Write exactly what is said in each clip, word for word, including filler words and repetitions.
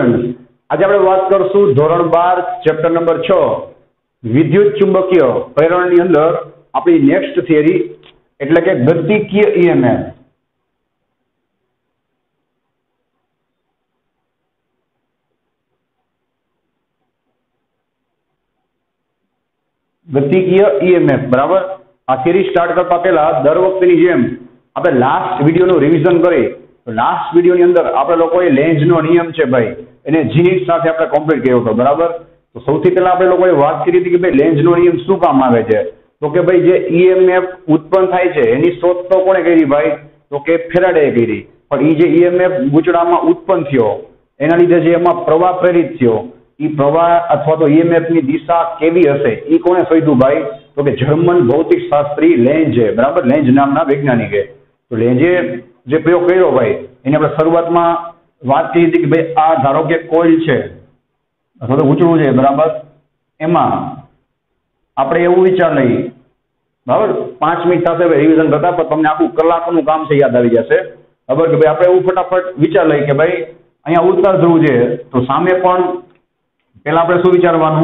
Student, આજે આપણે વાત કરશું ધોરણ બાર ચેપ્ટર નંબર છ વિદ્યુત ચુંબકીય પ્રેરણની અંદર આપણી નેક્સ્ટ થિયરી એટલે કે ગતિકીય ઈએમએફ. ગતિકીય ઈએમએફ બરાબર. આ સિરીઝ સ્ટાર્ટ કરતા પહેલા દર વખતની જેમ આપણે લાસ્ટ વિડીયોનું રિવિઝન કરી તો લાસ્ટ વિડીયોની અંદર આપણે લોકોએ લેન્ઝનો નિયમ છે ભાઈ એને જીનિટ સાથે આપણે કમ્પ્લીટ કર્યો હતો બરાબર. તો સૌથી પહેલા આપણે લોકોએ વાત કરી હતી કે ભાઈ લેન્ઝનો નિયમ શું કામ આવે છે. તો કે ભાઈ જે ઈએમએફ ઉત્પન્ન થાય છે એની શોધ તો કોણે કરી ભાઈ, તો કે ફેરાડેએ કરી. પણ એ જે ઈએમએફ ગુચડામાં ઉત્પન્ન થયો એના લીધે જે એમાં પ્રવાહ પ્રેરિત થયો એ પ્રવાહ અથવા તો ઈએમએફ ની દિશા કેવી હશે એ કોણે શોધ્યું ભાઈ, તો કે જર્મન ભૌતિક શાસ્ત્રી લેન્ઝે બરાબર. લેન્ઝ નામના વૈજ્ઞાનિકે. તો લેન્ઝે જે પ્રયોગ કર્યો ભાઈ એને આપણે શરૂઆતમાં વાત કરી હતી કે ભાઈ આ ધારો કે કોઇલ છે અથવા તો ગુચડું છે બરાબર. એમાં આપણે એવું વિચાર લઈએ બરાબર, પાંચ મિનિટ થશે રિવિઝન કરતા પણ તમને આખું કલાકનું કામ છે યાદ આવી જશે બરાબર. કે ભાઈ આપણે એવું ફટાફટ વિચાર લઈએ કે ભાઈ અહીંયા ઉત્તર ધ્રુવ છે તો સામે પણ પેલા આપણે શું વિચારવાનું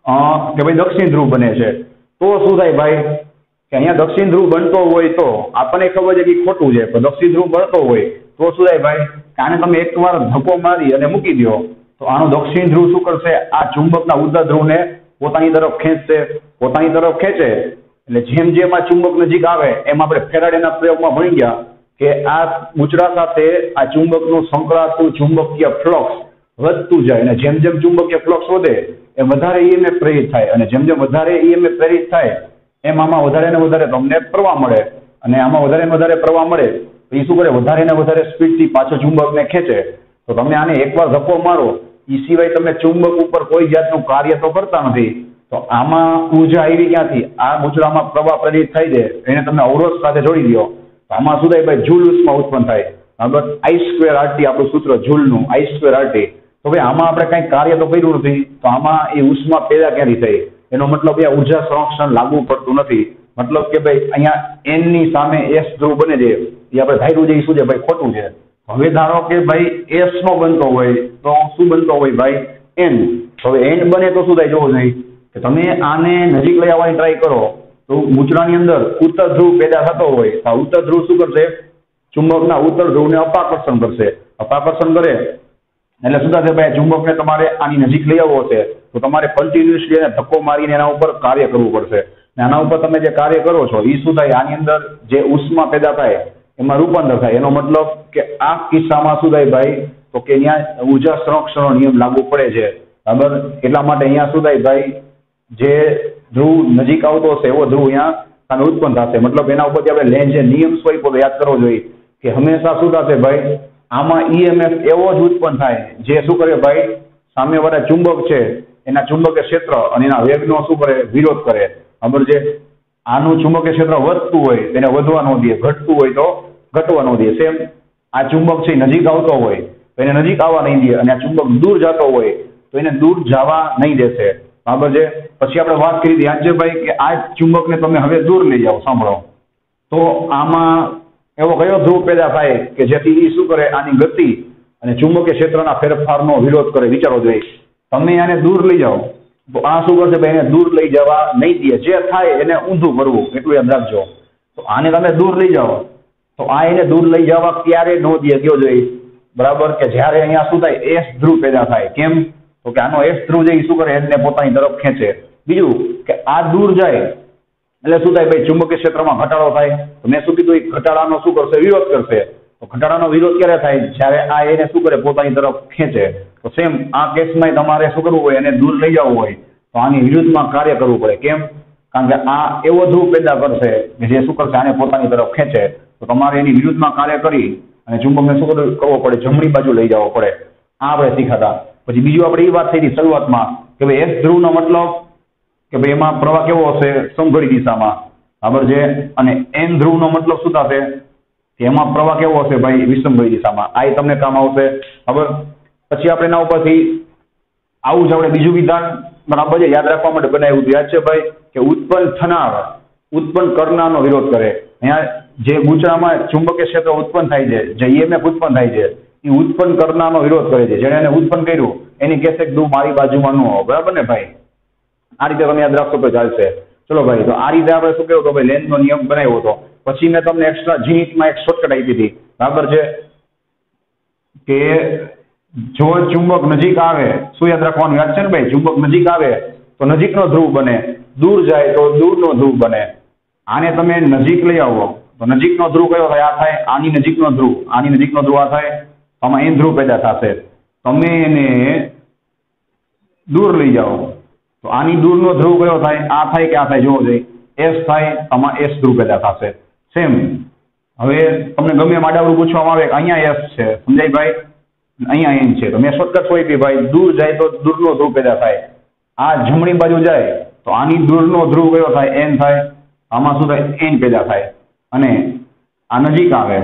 કે ભાઈ દક્ષિણ ધ્રુવ બને છે. તો શું થાય ભાઈ કે અહીંયા દક્ષિણ ધ્રુવ બનતો હોય તો આપણને ખબર છે કે ખોટું છે, પણ દક્ષિણ ધ્રુવ બનતો હોય તો શું થાય ભાઈ કે આને તમે એકવાર ધક્કો મારી અને મૂકી દો તો આનું દક્ષિણ ધ્રુવ શું કરશે, આ ચુંબકના ઉત્તર ધ્રુવને પોતાની તરફ ખેંચશે. પોતાની તરફ ખેંચે એટલે જેમ જેમ આ ચુંબક નજીક આવે એમ આપણે ફેરાડેના પ્રયોગમાં ભણી ગયા કે આ ગુચડા સાથે આ ચુંબકનું સંકળાતું ચુંબકીય ફ્લક્સ વધતું જાય અને જેમ જેમ ચુંબકીય ફ્લક્સ વધે એમ વધારે ઈએમએફ પ્રેરિત થાય અને જેમ જેમ વધારે ઈએમએફ પ્રેરિત થાય એમ આમાં વધારે ને વધારે તમને પ્રવાહ મળે અને આમાં વધારે ને વધારે પ્રવાહ મળે તો એ શું કરે, વધારે ને વધારે સ્પીડથી પાછો ચુંબકને ખેંચે. તો તમે આને એકવાર ધક્કો મારો એ સિવાય તમે ચુંબક ઉપર કોઈ જાતનું કાર્ય તો કરતા નથી. તો આમાં ઉર્જા આવી ક્યાંથી, આ ગુચડામાં પ્રવાહ પ્રેરિત થાય છે એને તમે અવરોધ સાથે જોડી દો તો આમાં શું થાય ભાઈ જૂલ ઉષ્મા ઉત્પન્ન થાય બરાબર. આઈ સ્ક્વેર આરટી આપણું સૂત્ર જૂલનું, આઈ સ્ક્વેર આરટી. તો ભાઈ આમાં આપણે કંઈ કાર્ય તો કર્યું નથી તો આમાં એ ઉષ્મા પેદા ક્યાંથી થઈ, એનો મતલબ એ ઉર્જા સંરક્ષણ લાગુ પડતું નથી. મતલબ કે ભાઈ અહીંયા એન ની સામે એસ ધ્રુવ બને છે એ આપણે ધાર્યું છે એ શું છે ભાઈ ખોટું છે. હવે ધારો કે ભાઈ એસ નો બનતો હોય તો શું બનતો હોય ભાઈ એન. હવે એન બને તો શું થાય જોવો જોઈએ કે તમે આને નજીક લઈ આવવાની ટ્રાય કરો તો ગુચડાની અંદર ઉત્તર ધ્રુવ પેદા થતો હોય આ ઉત્તર ધ્રુવ શું કરશે, ચુંબકના ઉત્તર ધ્રુવને અપાકર્ષણ કરશે. અપાકર્ષણ કરે એટલે શું થશે ભાઈ ચુંબકને તમારે આની નજીક લઈ આવવો છે તો તમારે કન્ટિન્યુઅસલી એને ધક્કો મારીને એના ઉપર કાર્ય કરવું પડશે. આના ઉપર તમે જે કાર્ય કરો છો એ શું થાય, આની અંદર જે ઉષ્મા પેદા થાય એમાં રૂપાંતર થાય. એનો મતલબ કે આ કિસ્સામાં શું થાય ભાઈ તો કે અહીંયા ઉર્જા સંરક્ષણનો નિયમ લાગુ પડે છે બરાબર. એટલા માટે અહીંયા શું થાય ભાઈ જે ધ્રુવ નજીક આવતો હશે એવો ધ્રુવ અહીંયા સામે ઉત્પન્ન થશે. મતલબ એના ઉપરથી આપણે લેન્ઝે નિયમ સ્વરૂપે યાદ કરવો જોઈએ કે હંમેશા શું થશે ભાઈ આમાં ઈએમએફ એવો જ ઉત્પન્ન થાય જે શું કરે ભાઈ સામેવાળા ચુંબક છે એના ચુંબકીય ક્ષેત્ર અને એના વેગનો શું કરે વિરોધ કરે બરાબર છે. આનું ચુંબકીય ક્ષેત્ર વધતું હોય તેને વધવા ન દે, ઘટતું હોય તો ઘટવા ન દે. સેમ આ ચુંબક છે નજીક આવતો હોય તો એને નજીક આવવા નહીં દે અને આ ચુંબક દૂર જતો હોય તો એને દૂર જવા નહીં દેશે બરાબર છે. પછી આપણે વાત કરી હતી આજે ભાઈ કે આ ચુંબકને તમે હવે દૂર લઈ જાઓ સાંભળો તો આમાં એવો કયો ધ્રુવ પેદા થાય કે જેથી એ શું કરે આની ગતિ અને ચુંબકીય ક્ષેત્રના ફેરફારનો વિરોધ કરે. વિચારો જોઈએ તમે આને દૂર લઈ જાઓ તો આ શું કરશે ભાઈ એને દૂર લઈ જવા નહીં દે, જે થાય એને ઊંધું કરવું એટલું યાદ રાખજો. તો આને તમે દૂર લઈ જાઓ તો આ એને દૂર લઈ જવા ક્યારે ન દે કયો જોઈએ બરાબર કે જ્યારે અહીંયા શું થાય એસ ધ્રુવ પેદા થાય. કેમ તો કે આનો એસ ધ્રુવ જે શું કરે એને પોતાની તરફ ખેંચે. બીજું કે આ દૂર જાય એટલે શું થાય ભાઈ ચુંબકીય ક્ષેત્રમાં ઘટાડો થાય. તો મેં શું કીધું એ ઘટાડાનો શું કરશે વિરોધ કરશે. તો ઘટાડાનો વિરોધ ક્યારે થાય, જ્યારે આ એને શું કરે પોતાની તરફ ખેંચે. તો સેમ આ કેસમાં તમારે શું કરવું હોય એને દૂર લઈ જવું હોય તો આની વિરુદ્ધમાં કાર્ય કરવું પડે. કેમ, કારણ કે આ એવો ધ્રુવ પેદા કરશે કે જે શું કરશે આને પોતાની તરફ ખેંચે. તો તમારે એની વિરુદ્ધમાં કાર્ય કરી અને ચુંબકને શું કરવો પડે જમણી બાજુ લઈ જવો પડે. આ આપણે શીખાતા. પછી બીજું આપણે એ વાત થઈ હતી શરૂઆતમાં કે ભાઈ એસ ધ્રુવનો મતલબ કે ભાઈ એમાં પ્રવાહ કેવો હશે સમઘડી દિશામાં બરાબર છે અને એન ધ્રુવનો મતલબ શું થશે કે એમાં પ્રવાહ કેવો હશે ભાઈ વિષમઘડી દિશામાં. આ તમને કામ આવશે બરાબર. પછી આપણે એના ઉપરથી આવું જ આપણે બીજું વિધાન બરાબર છે યાદ રાખવા માટે બનાવ્યું યાદ છે ભાઈ કે ઉત્પન્ન થનાર ઉત્પન્ન કરનારનો વિરોધ કરે. અહીંયા જે ગુચડામાં ચુંબકીય ક્ષેત્ર ઉત્પન્ન થાય છે જે ઈએમએફ ઉત્પન્ન થાય છે એ ઉત્પન્ન કરનારનો વિરોધ કરે છે. જેણે એને ઉત્પન્ન કર્યું એની કહેશે કે તું મારી બાજુમાં ન હો. બરાબર ને ભાઈ? આ રીતે તમે યાદ રાખશો તો ચાલશે. ચલો ભાઈ, તો આ રીતે આપણે શું કહેવું તો ભાઈ લેન્સનો નિયમ બનાવ્યો હતો. પછી મેં તમને એક્સ્ટ્રા જીનીટમાં એક શોર્ટકટ આપી હતી. બરાબર છે? કે જો ચુંબક નજીક આવે, શું યાદ રાખવાનું યાદ છે ને ભાઈ? ચુંબક નજીક આવે તો નજીકનો ધ્રુવ બને, દૂર જાય તો દૂરનો ધ્રુવ બને. આને તમે નજીક લઈ આવો તો નજીકનો ધ્રુવ કયો થાય? આ થાય. આની નજીકનો ધ્રુવ, આની નજીકનો ધ્રુવ આ થાય. આમાં એન ધ્રુવ પેદા થશે. તમે એને દૂર લઈ જાઓ તો આની દૂરનો ધ્રુવ કયો થાય? આ થાય કે આ થાય? જોવો જોઈએ. એસ થાય. આમાં એસ ધ્રુવ પેદા થશે. સેમ. હવે તમને ગમે એમ આડાવડું પૂછવામાં આવે કે અહીંયા એસ છે, સમજાય ભાઈ? અહીંયા એન છે, તો મેં શોર્ટકટ હોય કે ભાઈ દૂર જાય તો દૂરનો ધ્રુવ પેદા થાય. આ જમણી બાજુ જાય તો આની દૂરનો ધ્રુવ કયો થાય? એન થાય. આમાં શું થાય? એન પેદા થાય. અને આ નજીક આવે,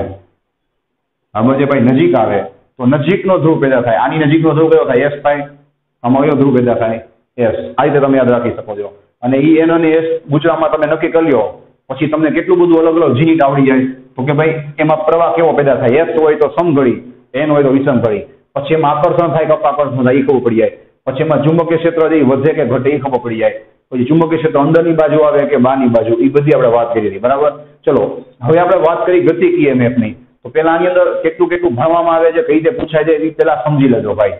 બરાબર છે ભાઈ? નજીક આવે તો નજીકનો ધ્રુવ પેદા થાય. આની નજીકનો ધ્રુવ કયો થાય? એસ થાય. આમાં કયો ધ્રુવ પેદા થાય? એસ. આ રીતે તમે યાદ રાખી શકો છો. અને ઈ એન અને એસ ગુજરાતમાં તમે નક્કી કરી લો પછી તમને કેટલું બધું અલગ અલગ જીનિટ આવડી જાય. તો કે ભાઈ એમાં પ્રવાહ કેવો પેદા થાય? એસ હોય તો સમઘડી, એન હોય તો વિષમઘડી. પછી એમાં આકર્ષણ થાય કે અપાકર્ષણ થાય એ ખબર પડી જાય. પછી એમાં ચુંબકીય ક્ષેત્ર જે વધે કે ઘટે એ ખબર પડી જાય. પછી ચુંબકીય ક્ષેત્ર અંદરની બાજુ આવે કે બહારની બાજુ, એ બધી આપણે વાત કરી હતી. બરાબર? ચલો હવે આપણે વાત કરી ગતિક ઈએમએફની. તો પેલા આની અંદર કેટલું કેટલું ભણવામાં આવે છે, કઈ રીતે પૂછાય છે એ પેલા સમજી લેજો ભાઈ.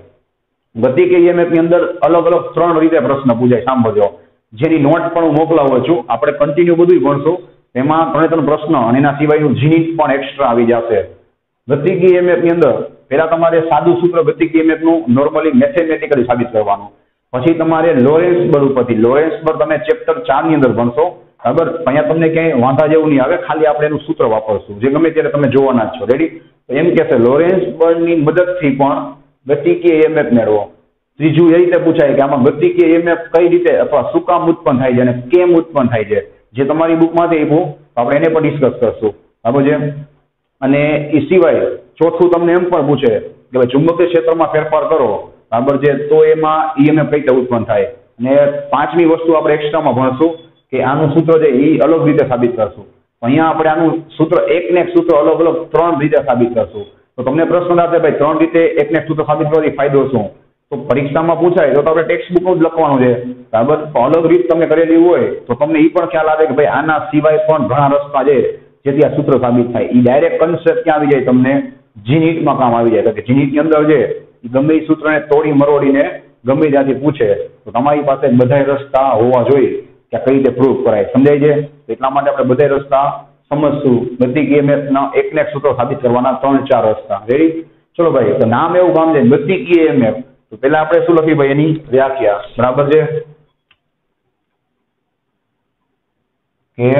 ગતિક ઈએમએફની અંદર અલગ અલગ ત્રણ રીતે પ્રશ્ન પૂછાય. સાંભળજો, જેની નોટ પણ હું મોકલાવું છું. આપણે કન્ટિન્યુ બધું ભણશું. એમાં ત્રણે ત્રણ પ્રશ્ન અને એના સિવાયનું જીનિટ પણ એક્સ્ટ્રા આવી જશે. ગતિક ઈએમએફની અંદર પહેલા તમારે સાદું સૂત્ર ગતિક ઈએમએફનું નોર્મલી મેથેમેટિકલી સાબિત કરવાનું. પછી તમારે લોરેન્સ બર ઉપરથી, લોરેન્સ બર તમે ચેપ્ટર ચાર ની અંદર ભણશો. બરાબર? અહીંયા તમને ક્યાંય વાંધા જેવું નહીં આવે, ખાલી આપણે એનું સૂત્ર વાપરશું જે ગમે ત્યારે તમે જોવાના જ છો. રેડી? તો એમ કહેશે લોરેન્સ બરની મદદથી પણ ગતિકીય ઈએમએફ મેળવો. ત્રીજું એ રીતે પૂછાય કે આમાં ગતિકીય ઈએમએફ કઈ રીતે અથવા શું કામ ઉત્પન્ન થાય છે અને કેમ ઉત્પન્ન થાય છે, જે તમારી બુકમાંથી આપ્યું આપણે એને પણ ડિસ્કસ કરશું. બરાબર છે? અને એ સિવાય ચોથું તમને એમ પણ પૂછે કે ભાઈ ચુંબકીય ક્ષેત્રમાં ફેરફાર કરો, બરાબર છે, તો એમાં ઈએમએફ કઈ રીતે ઉત્પન્ન થાય. અને પાંચમી વસ્તુ આપણે એક્સ્ટ્રામાં ભણશું કે આનું સૂત્ર છે એ અલગ રીતે સાબિત કરશું. અહીંયા આપણે આનું સૂત્ર એક ને એક સૂત્ર અલગ અલગ ત્રણ રીતે સાબિત કરશું. તો તમને પ્રશ્ન થશે ભાઈ ત્રણ રીતે એક ને એક સૂત્ર સાબિત કરવાથી ફાયદો શું? તો પરીક્ષામાં પૂછાય તો આપણે ટેક્સ્ટ બુકનું જ લખવાનું છે. બરાબર? અલગ રીત તમે કરેલી હોય તો તમને એ પણ ખ્યાલ આવે કે ભાઈ આના સિવાય પણ ઘણા રસ્તા છે જેથી આ સૂત્ર સાબિત થાય. એ ડાયરેક્ટ કન્સેપ્ટ ક્યાં આવી જાય? તમને જીનીટમાં કામ આવી જાય. કે જીનીટની અંદર છે એ ગમે એ સૂત્રને તોડી મરોડીને ગમે ત્યાંથી પૂછે તો તમારી પાસે બધા રસ્તા હોવા જોઈએ કે કઈ રીતે પ્રૂફ કરાય. સમજાય છે? એટલા માટે આપણે બધા રસ્તા સમજશું. ગતિક ઈએમએફના એક ને એક સૂત્રો સાબિત કરવાના ત્રણ ચાર રસ્તા. રેડી? ચલો ભાઈ, તો નામ એવું કામ છે ગતિક ઈએમએફ. તો પેલા આપણે શું લખી ભાઈ? એની વ્યાખ્યા. બરાબર છે? કે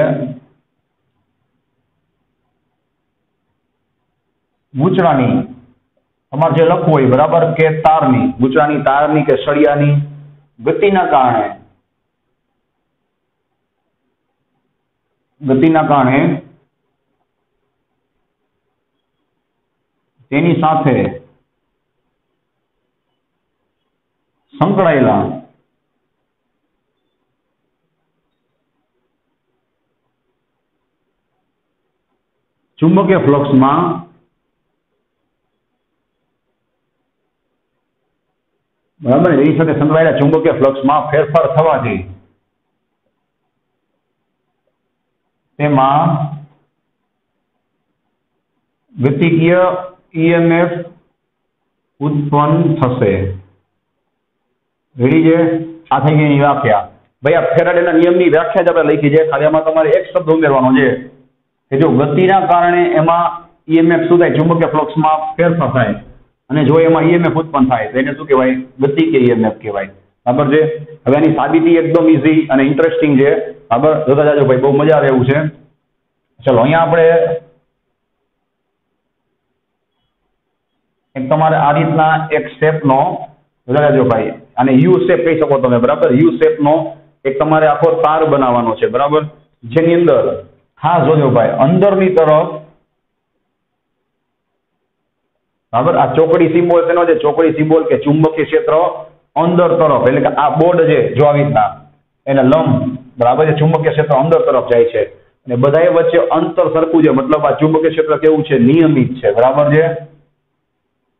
ગૂંચળાની, તમારે જે લખવું હોય, બરાબર, કે તારની, ગૂંચળાની, તારની કે સળિયાની ગતિના કારણે ગતિના કારણે તેની સાથે સંકળાયેલા ચુંબકીય ફ્લક્સમાં બરાબર એની સાથે સંકળાયેલા ચુંબકીય ફ્લક્સમાં ફેરફાર થવાથી તેમાં ગતિકીય ઈએમએફ ઉત્પન્ન થશે. રેડી છે? આ થઈ ગઈ વ્યાખ્યા. ભાઈ આ ફેરાડેના નિયમની વ્યાખ્યા જ આપણે લખી છે. ખાલી આમાં તમારે એક શબ્દ ઉમેરવાનો છે કે જો ગતિના કારણે એમાં ઈએમએફ શું થાય? ચુંબકીય ફ્લક્સમાં ફેરફાર થાય. અને જો એમાં ઈએમએફ ઉત્પન્ન થાય તો એને શું કહેવાય? ગતિકીય ઈએમએફ કહેવાય. બરાબર છે? હવે આની સાબિતી એકદમ ઈઝી અને ઇન્ટરેસ્ટિંગ છે. બરાબર? જોતા જાજો ભાઈ, બહુ મજા આવે એવું છે. ચલો અહીંયા આપણે એક તમારે આ રીતના એક શેપનો જોતા જાજો ભાઈ, આને યુ શેપ કહી શકો તમે. બરાબર? યુ શેપનો એક તમારે આખો તાર બનાવવાનો છે. બરાબર? જેની અંદર ખાસ જોજો ભાઈ અંદરની તરફ, બરાબર, આ ચોકડી સિમ્બોલ તેનો છે. ચોકડી સિમ્બોલ કે ચુંબકીય ક્ષેત્ર અંદર તરફ, એટલે કે આ બોર્ડ છે જો આવી રીતના એને લંબ, બરાબર છે, ચુંબકીય ક્ષેત્ર અંદર તરફ જાય છે. અને બધાએ વચ્ચે અંતર સરખું છે. મતલબ આ ચુંબકીય ક્ષેત્ર કેવું છે? નિયમિત છે. બરાબર છે?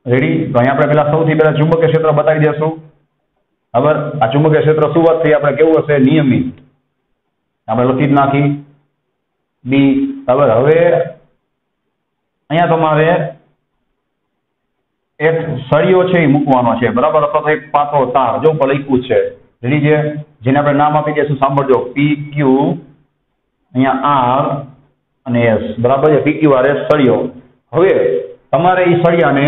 રેડી? તો અહીંયા આપણે પેલા સૌથી પહેલા ચુંબકીય ક્ષેત્ર બતાવી દઈશું. બરાબર? આ ચુંબકીય ક્ષેત્ર શરૂઆતથી આપણે કેવું હશે? નિયમિત. આપણે લખી જ નાખી બી. બરાબર? હવે અહીંયા તમારે એક સળિયો છે એ મૂકવાનો છે. બરાબર? અથવા તો એક પાતો તાર જો ઉપર લખ્યું છે રેડી છે, જેને આપણે નામ આપી દઈશું. સાંભળજો, પી ક્યુ અહીંયા આર અને એસ. બરાબર છે? પી ક્યુ આર એસ સળિયો. હવે તમારે એ સળિયાને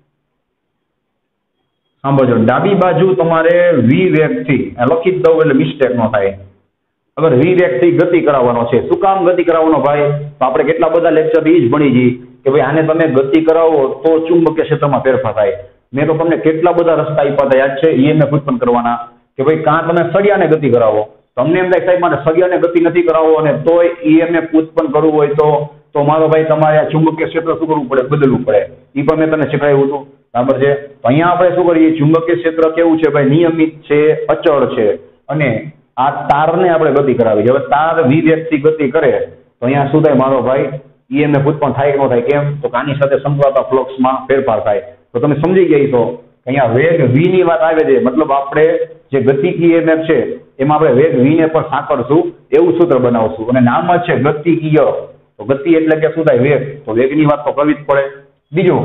સાંભળજો, ડાબી બાજુ તમારે વી વેગથી લખી જ દઉં એટલે મિસ્ટેક ન થાય. અગર વી વેગથી ગતિ કરાવવાનો છે. શું કામ ગતિ કરાવવાનો ભાઈ? તો આપણે કેટલા બધા લેક્ચર એ જ ભણી જઈએ કે ભાઈ આને તમે ગતિ કરાવો તો ચુંબકીય ક્ષેત્રમાં ફેરફાર થાય. મેં તો તમને કેટલા બધા રસ્તા આપ્યા હતા, યાદ છે? ઈએમએફ ઉત્પન્ન કરવાના કે ભાઈ કાં તમે સળિયાને ગતિ કરાવો. તમને એમ થાય સાહેબ મારે સળિયાને ગતિ નથી કરાવવો અને તોય ઈએમએફ ઉત્પન્ન કરવું હોય તો તો મારો ભાઈ તમારે આ ચુંબકીય ક્ષેત્ર શું કરવું પડે? બદલવું પડે. એ પણ મેં તમને શીખવાડ્યું હતું. બરાબર છે? તો અહીંયા આપણે શું કરીએ? ચુંબકીય ક્ષેત્ર કેવું છે ભાઈ? નિયમિત છે, અચળ છે, અને આ તારને આપણે ગતિ કરાવી. હવે તાર વી વેગથી ગતિ કરે તો અહીંયા શું થાય મારો ભાઈ? ઈએમએફ ઉત્પન્ન થાય કે ન થાય? કેમ? તો આની સાથે સંકળાતા ફ્લક્સમાં ફેરફાર થાય. તો તમે સમજી ગયા તો અહીંયા વેગ વી ની વાત આવે છે, મતલબ આપણે જે ગતિ ઈએમએફ છે એમાં આપણે વેગ વી ને પણ સાંકળશું એવું સૂત્ર બનાવશું, અને નામ જ છે ગતિકીય. તો ગતિ એટલે કે શું થાય? વેગ. તો વેગની વાત તો કરવી જ પડે. બીજું,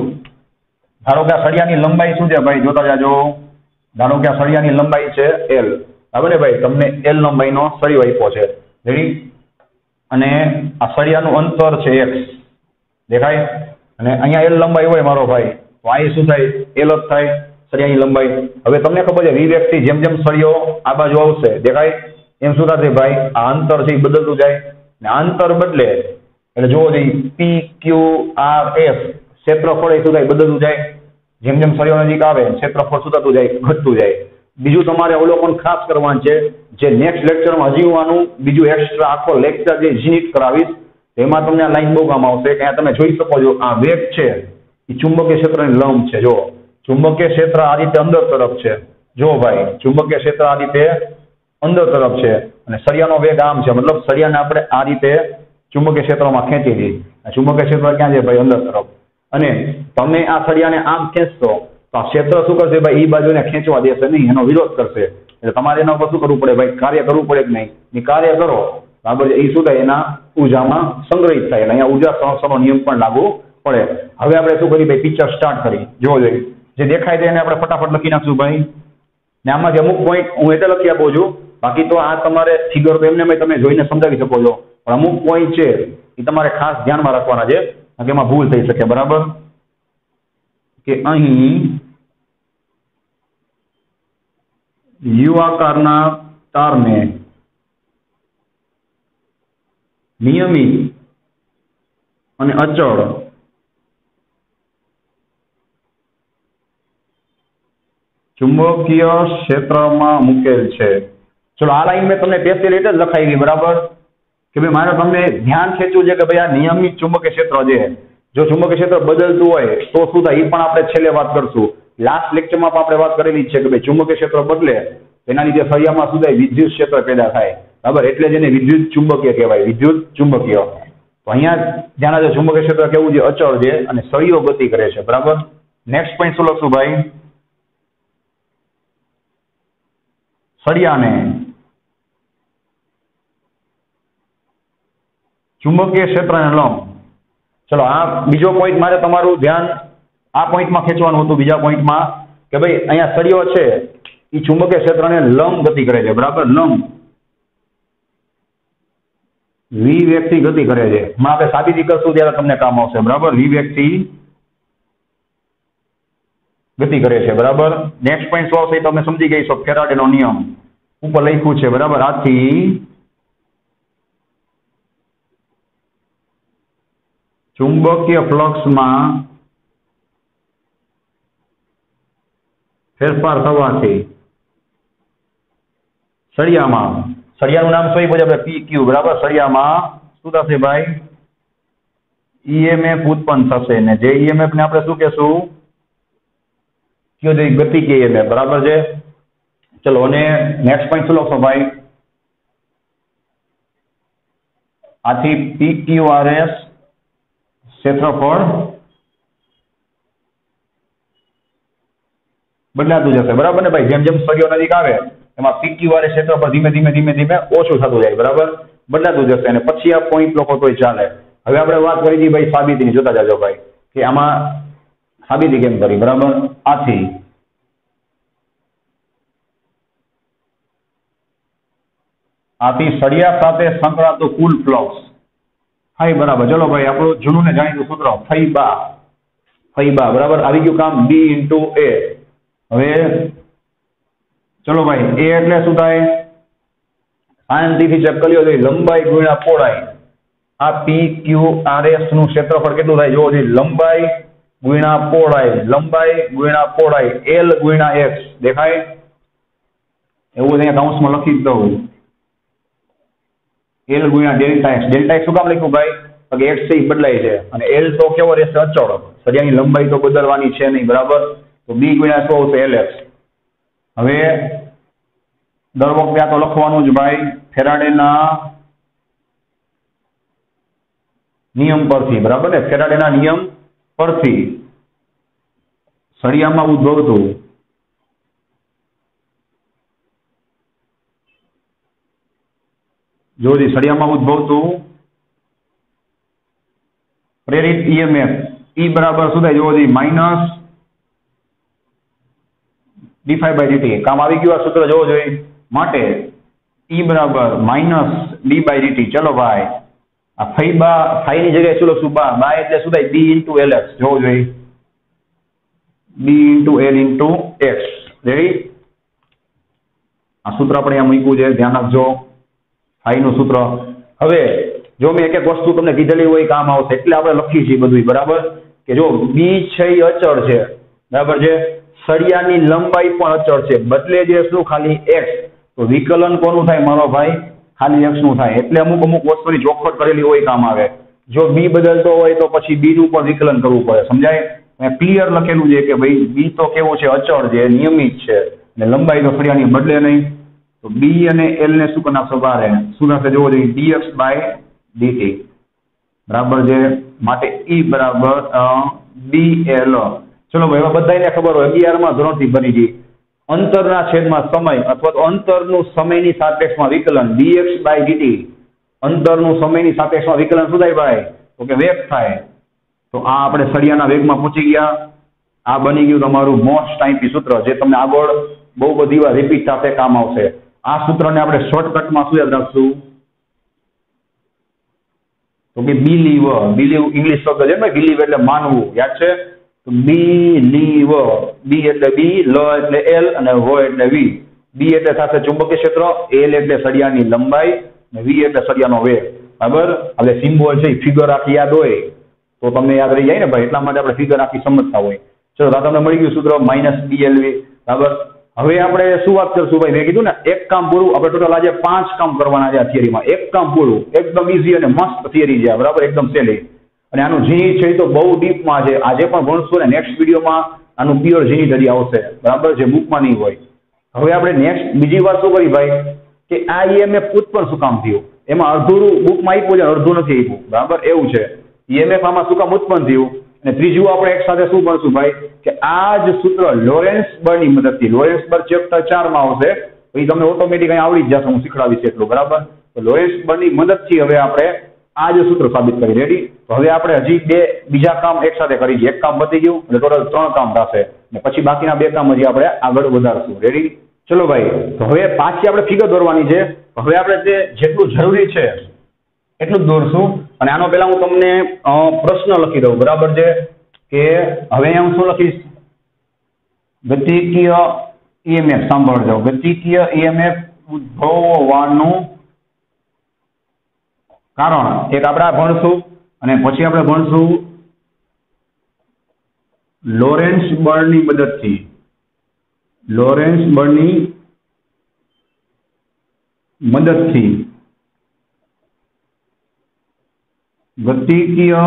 ધારો કે આ સળિયાની લંબાઈ શું છે ભાઈ? જોતા જાજો. ધારો કે આ સળિયાની લંબાઈ છે એલ. બરાબર ને ભાઈ? તમને એલ લંબાઈનો સળિયો આપ્યો છે. રેડી? અને આ સળિયાનું અંતર છે એક્સ. દેખાય? અને અહીંયા એલ લંબાઈ હોય મારો ભાઈ, તો આ શું થાય? એલ જ થાય સળિયાની લંબાઈ. હવે તમને ખબર છે વી વેગથી જેમ જેમ સળિયો આ બાજુ આવશે, દેખાય? એમ શું થશે ભાઈ? આ અંતર છે એ બદલતું જાય. ને આ અંતર બદલે એટલે જોવો જોઈએ પી ક્યુ આર એસ ક્ષેત્રફળ એ શું થાય? બદલતું જાય. જેમ જેમ સળિયો નજીક આવે ક્ષેત્રફળ શું થતું જાય? ઘટતું જાય. બીજું તમારે અવલોકન ખાસ કરવાનું છે, જે નેક્સ્ટ લેક્ચરમાં હજી હું આનું બીજું એક્સ્ટ્રા આખો લેક્ચર જે યુનિટ કરાવીશ એમાં તમને આ લાઈન બહુ કામ આવશે. કે તમે જોઈ શકો છો આ વેગ છે એ ચુંબકીય ક્ષેત્રની લંબ છે. જો ચુંબકીય ક્ષેત્ર આ રીતે અંદર તરફ છે. જો ભાઈ ચુંબકીય ક્ષેત્ર આ રીતે અંદર તરફ છે અને સળિયાનો વેગ આમ છે, મતલબ સળિયાને આપણે આ રીતે ચુંબકીય ક્ષેત્રમાં ખેંચી દઈએ. ચુંબકીય ક્ષેત્ર ક્યાં છે ભાઈ? અંદર તરફ. અને તમે આ સળિયાને આમ ખેંચશો તો આ ક્ષેત્ર શું કરશે ભાઈ? એ બાજુને ખેંચવા દેશે નહીં, એનો વિરોધ કરશે. એટલે તમારે એના ઉપર શું કરવું પડે ભાઈ? કાર્ય કરવું પડે કે નહીં? એ કાર્ય કરો. બરાબર છે? એ શું થાય? એના ઉર્જામાં સંગ્રહિત થાય. એટલે અહીંયા ઉર્જા સંરક્ષણનો નિયમ પણ લાગુ પડે. હવે આપણે શું કરીએ ભાઈ? પિક્ચર સ્ટાર્ટ કરી. જોવો જોઈએ જે દેખાય છે એને આપણે ફટાફટ લખી નાખશું ભાઈ. ને આમાંથી અમુક પોઈન્ટ હું એટલે લખી આપું છું, બાકી તો આ તમારે ફિગર તો એમને તમે જોઈને સમજાવી શકો છો, પણ અમુક પોઈન્ટ છે એ તમારે ખાસ ધ્યાનમાં રાખવાના છે, કારણ કે એમાં ભૂલ થઈ શકે. બરાબર? કે અહીં યુ આકારના તારને નિયમિત અને અચળ ચુંબકીય ક્ષેત્રમાં મૂકેલ છે. ચલો આ લાઈન મેં તમને પેલી રીતે જ લખાવી. બરાબર? કે ભાઈ મારે તમને ધ્યાન ખેંચવું છે કે ભાઈ આ નિયમિત ચુંબકીય ક્ષેત્ર છે. જો ચુંબકીય ક્ષેત્ર બદલતું હોય તો શું થાય? એ પણ આપણે છેલ્લે વાત કરશું. લાસ્ટ લેક્ચરમાં પણ આપણે વાત કરેલી છે કે ભાઈ ચુંબકીય ક્ષેત્ર બદલે એના લીધે સળિયામાં શું થાય? વિદ્યુત ક્ષેત્ર પેદા થાય. બરાબર? એટલે જ એને વિદ્યુત ચુંબકીય કહેવાય. વિદ્યુત ચુંબકીય. તો અહીંયા ધ્યાન રાખજો, ચુંબકીય ક્ષેત્ર કેવું છે? અચળ છે અને સળિયો ગતિ કરે છે. બરાબર? નેક્સ્ટ પોઈન્ટ શું લખશું ભાઈ? સળિયાને ચુંબકીય ક્ષેત્રને લંબ. ચલો આ બીજો પોઈન્ટ મારે તમારું ધ્યાન આ પોઈન્ટમાં ખેંચવાનું હતું. બીજા પોઈન્ટમાં કે ભાઈ અહીંયા સળિયો છે એ ચુંબકીય ક્ષેત્રને લંબ ગતિ કરે છે. બરાબર? લંબ વી વેગથી ગતિ કરે છે. હમણાં આપણે સાબિતી કરશું ત્યારે તમને કામ આવશે. બરાબર? વી વેગથી ગતિ કરે છે. બરાબર? નેક્સ્ટ પોઈન્ટ શું આવશે? તમે સમજી ગઈ છો. ફેરાડેનો નિયમ ઉપર લખ્યું છે. બરાબર? આથી ચુંબકીય ફ્લક્સમાં ફેરફાર થવાથી સળિયામાં, સળિયાનું નામ શું પછી આપણે પી ક્યુ. બરાબર? સળિયામાં શું થશે ભાઈ? ઈએમએફ ઉત્પન્ન થશે. ને જે ઈએમએફ ને આપણે શું કહેશું? કયો જે ગતિ કે ઈએમએફ. બરાબર છે? ચલો અને નેક્સ્ટ પોઈન્ટ શું લખશો ભાઈ? આથી પી ક્યુ આર એસ ક્ષેત્રફળ બદલાતું જશે, બરાબર ને ભાઈ? જેમ જેમ સળિયો નજીક આવે એમાં પીક્યુ વાળે ક્ષેત્ર પર ધીમે ધીમે ધીમે ધીમે ઓછું થતું જાય, બરાબર? બદલાતું જશે અને પછી આ પોઈન્ટ લોકો તોય ચાલે. હવે આપણે વાત કરી હતી ભાઈ સાબિતીની, જોતા જાજો ભાઈ કે આમાં સાબિતી કેમ કરી, બરાબર? આથી આથી સળિયા સાથે સંકળાતું કુલ ફ્લક્સ ફાઈ બરાબર, ચલો ભાઈ આપણું જૂનું ને જાણીતું સૂત્ર ફાઈ બા ફાઈ બા, બરાબર? આવી ગયું કામ બી ઇન્ટુ એ. હવે ચલો ભાઈ એ એટલે શું થાય? શાંતિથી ચેક કરી લો, લંબાઈ ગુણ્યા પહોળાઈ. આ પી ક્યુ આર એસ નું ક્ષેત્રફળ કેટલું થાય જોવો જોઈએ. લંબાઈ ગુણ્યા પહોળાઈ, લંબાઈ ગુણ્યા પહોળાઈ, એલ ગુણ્યા એક્સ. દેખાય? એવું અહીંયા કાઉન્સમાં લખી જ દઉં, એલ ગુણ્યા ડેલ્ટા એક્સ. ડેલ્ટા એક્સ શું કામ લખ્યું ભાઈ? કે એક્સ છે એ બદલાય છે અને એલ તો કેવો રહેશે? અચળ. સળિયાની લંબાઈ તો બદલવાની છે નહીં, બરાબર? તો બી ગુણ્યા શું આવશે? L X. હવે દર વખતે આ તો લખવાનું જ ભાઈ ફેરાડેના નિયમ પરથી, બરાબર ને? ફેરાડેના નિયમ પરથી સળિયામાં ઉદ્ભવતું જોજી સળિયામાં ઉદ્ભવતું પ્રેરિત ઈએમએફ ઈ બરાબર શું થાય જોજી? Minus D phi by DT. કામ આવી ગયું આ સૂત્ર જોવો જોઈએ. માટે ઈ બરાબર માઇનસ ડી બાય ડીટી. ચલો ભાઈ આ ફાઈ બા, ફાઈ ની જગ્યાએ શું લખશું? બા. બા એટલે શું થાય? B into L X. જોવો જોઈએ B into L into X. Ready? આ સૂત્ર આપણે અહીંયા મૂક્યું છે, ધ્યાન રાખજો. ફાઈ નું સૂત્ર. હવે જો મેં એક એક વસ્તુ તમને કીધેલી હોય કામ આવશે એટલે આપણે લખીએ છીએ બધું, બરાબર? કે જો બી છે એ અચળ છે, બરાબર છે? સળિયાની લંબાઈ પણ અચળ છે, બદલે જે શું ખાલી એક્સ. તો વિકલન કોનું થાય મારો ભાઈ? ખાલી એક્સ નું થાય. એટલે અમુક અમુક વસ્તુની ચોખવટ કરેલી હોય કામ આવે. જો બી બદલતો હોય તો પછી બી નું પણ વિકલન કરવું પડે, સમજાય? ક્લિયર લખેલું છે કે ભાઈ બી તો કેવું છે? અચળ છે, નિયમિત છે અને લંબાઈ તો સળિયાની બદલે નહીં. તો બી અને એલ ને શું કરી નાખશો? બારે. શું થશે જોવો જોઈએ? ડીએક્સ બાય ડીટી, બરાબર છે? માટે ઈ બરાબર ડી એલ. ચલો ભાઈ હવે બધાને ખબર હોય અગિયાર માં ધોરણથી બની ગઈ. અંતરના છેદમાં સમય અથવા તો અંતરનું સમયની સાપેક્ષમાં વિકલન ડીએક્સ બાય ડીટી. અંતરનું સમયની સાપેક્ષમાં વિકલન શું થાય ભાઈ? તો કે વેગ થાય. તો આ આપણે સળિયાના વેગમાં પહોંચી ગયા. આ બની ગયું તમારું મોસ્ટ આઈપી સૂત્ર, જે તમને આગળ બહુ બધી વાર રિપીટ સાથે કામ આવશે. આ સૂત્રને આપણે શોર્ટકટમાં શું યાદ રાખશું? તો કે બિલીવ. બિલીવ ઇંગ્લિશ શબ્દ છે ભાઈ. બિલીવ એટલે માનવું, યાદ છે? તો બિલીવ. બી એટલે બી, લ એટલે એલ અને વ એટલે વી. બી એટલે સાથે ચુંબકીય ક્ષેત્ર, એલ એટલે સળિયાની લંબાઈ અને વી એટલે સળિયાનો વેગ, બરાબર? હવે સિમ્બોલ છે ફિગર આખી યાદ હોય તો તમને યાદ રહી જાય ને ભાઈ, એટલા માટે આપણે ફિગર આખી સમજતા હોય. ચલો તો તમને મળી ગયું સૂત્ર માઇનસ બી એલ વી, બરાબર? હવે આપણે શું વાત કરશું ભાઈ? મેં કીધું ને એક કામ પૂરું. આપણે ટોટલ આજે પાંચ કામ કરવાના છે આ થિયરીમાં. એક કામ પૂરું. એકદમ ઈઝી અને મસ્ત થિયરી છે, બરાબર? એકદમ સહેલી. અને આનું જીની છે તો બહુ ડીપમાં છે. આજે પણ ભણશું ને નેક્સ્ટ વિડીયોમાં આનું પ્યોર જીની સ્ટડી આવશે, બરાબર? જે બુકમાં નહીં હોય. હવે આપણે નેક્સ્ટ બીજી વાત શું કરી ભાઈ? કે આ ઈએમએફ ઉત્પન્ન શું કામ થયું? એમાં અડધું બુકમાં આપ્યું છે, અડધું નથી આપ્યું, બરાબર? એવું છે. ઈએમએફ આમાં શું કામ ઉત્પન્ન થયું? અને ત્રીજું આપણે એક સાથે શું ભણશું ભાઈ? કે આ જ સૂત્ર લોરેન્સ બળની મદદથી, લોરેન્સ બળ ચેપ્ટર ચાર માં આવશે, એ તમને ઓટોમેટિક અહીં આવડી જ જશે, હું શીખડાવીશ એટલું, બરાબર? તો લોરેન્સ બળની મદદથી હવે આપણે આ જ સૂત્ર સાબિત કરી. રેડી? તો હવે આપણે હજી બે બીજા કામ એક સાથે કરી. એક કામ પતી ગયું એટલે ટોટલ ત્રણ કામ થશે અને પછી બાકીના બે કામ હજી આપણે આગળ વધારશું. રેડી? ચલો ભાઈ, તો હવે પાછી આપણે ફિગર દોરવાની છે. હવે આપણે તે જેટલું જરૂરી છે એટલું જ દોરશું. અને આનો પહેલા હું તમને પ્રશ્ન લખી દઉં, બરાબર છે? કે હવે હું શું લખીશ? ગતિકીય ઈએમએફ. સાંભળજો, ગતિકીય ઈએમએફ ઉદ્ભવવાનું કારણ એક આપણે ભણશું અને પછી આપણે ભણશું લોરેન્સ બળની મદદથી. લોરેન્સ બળની મદદથી ગતિકીય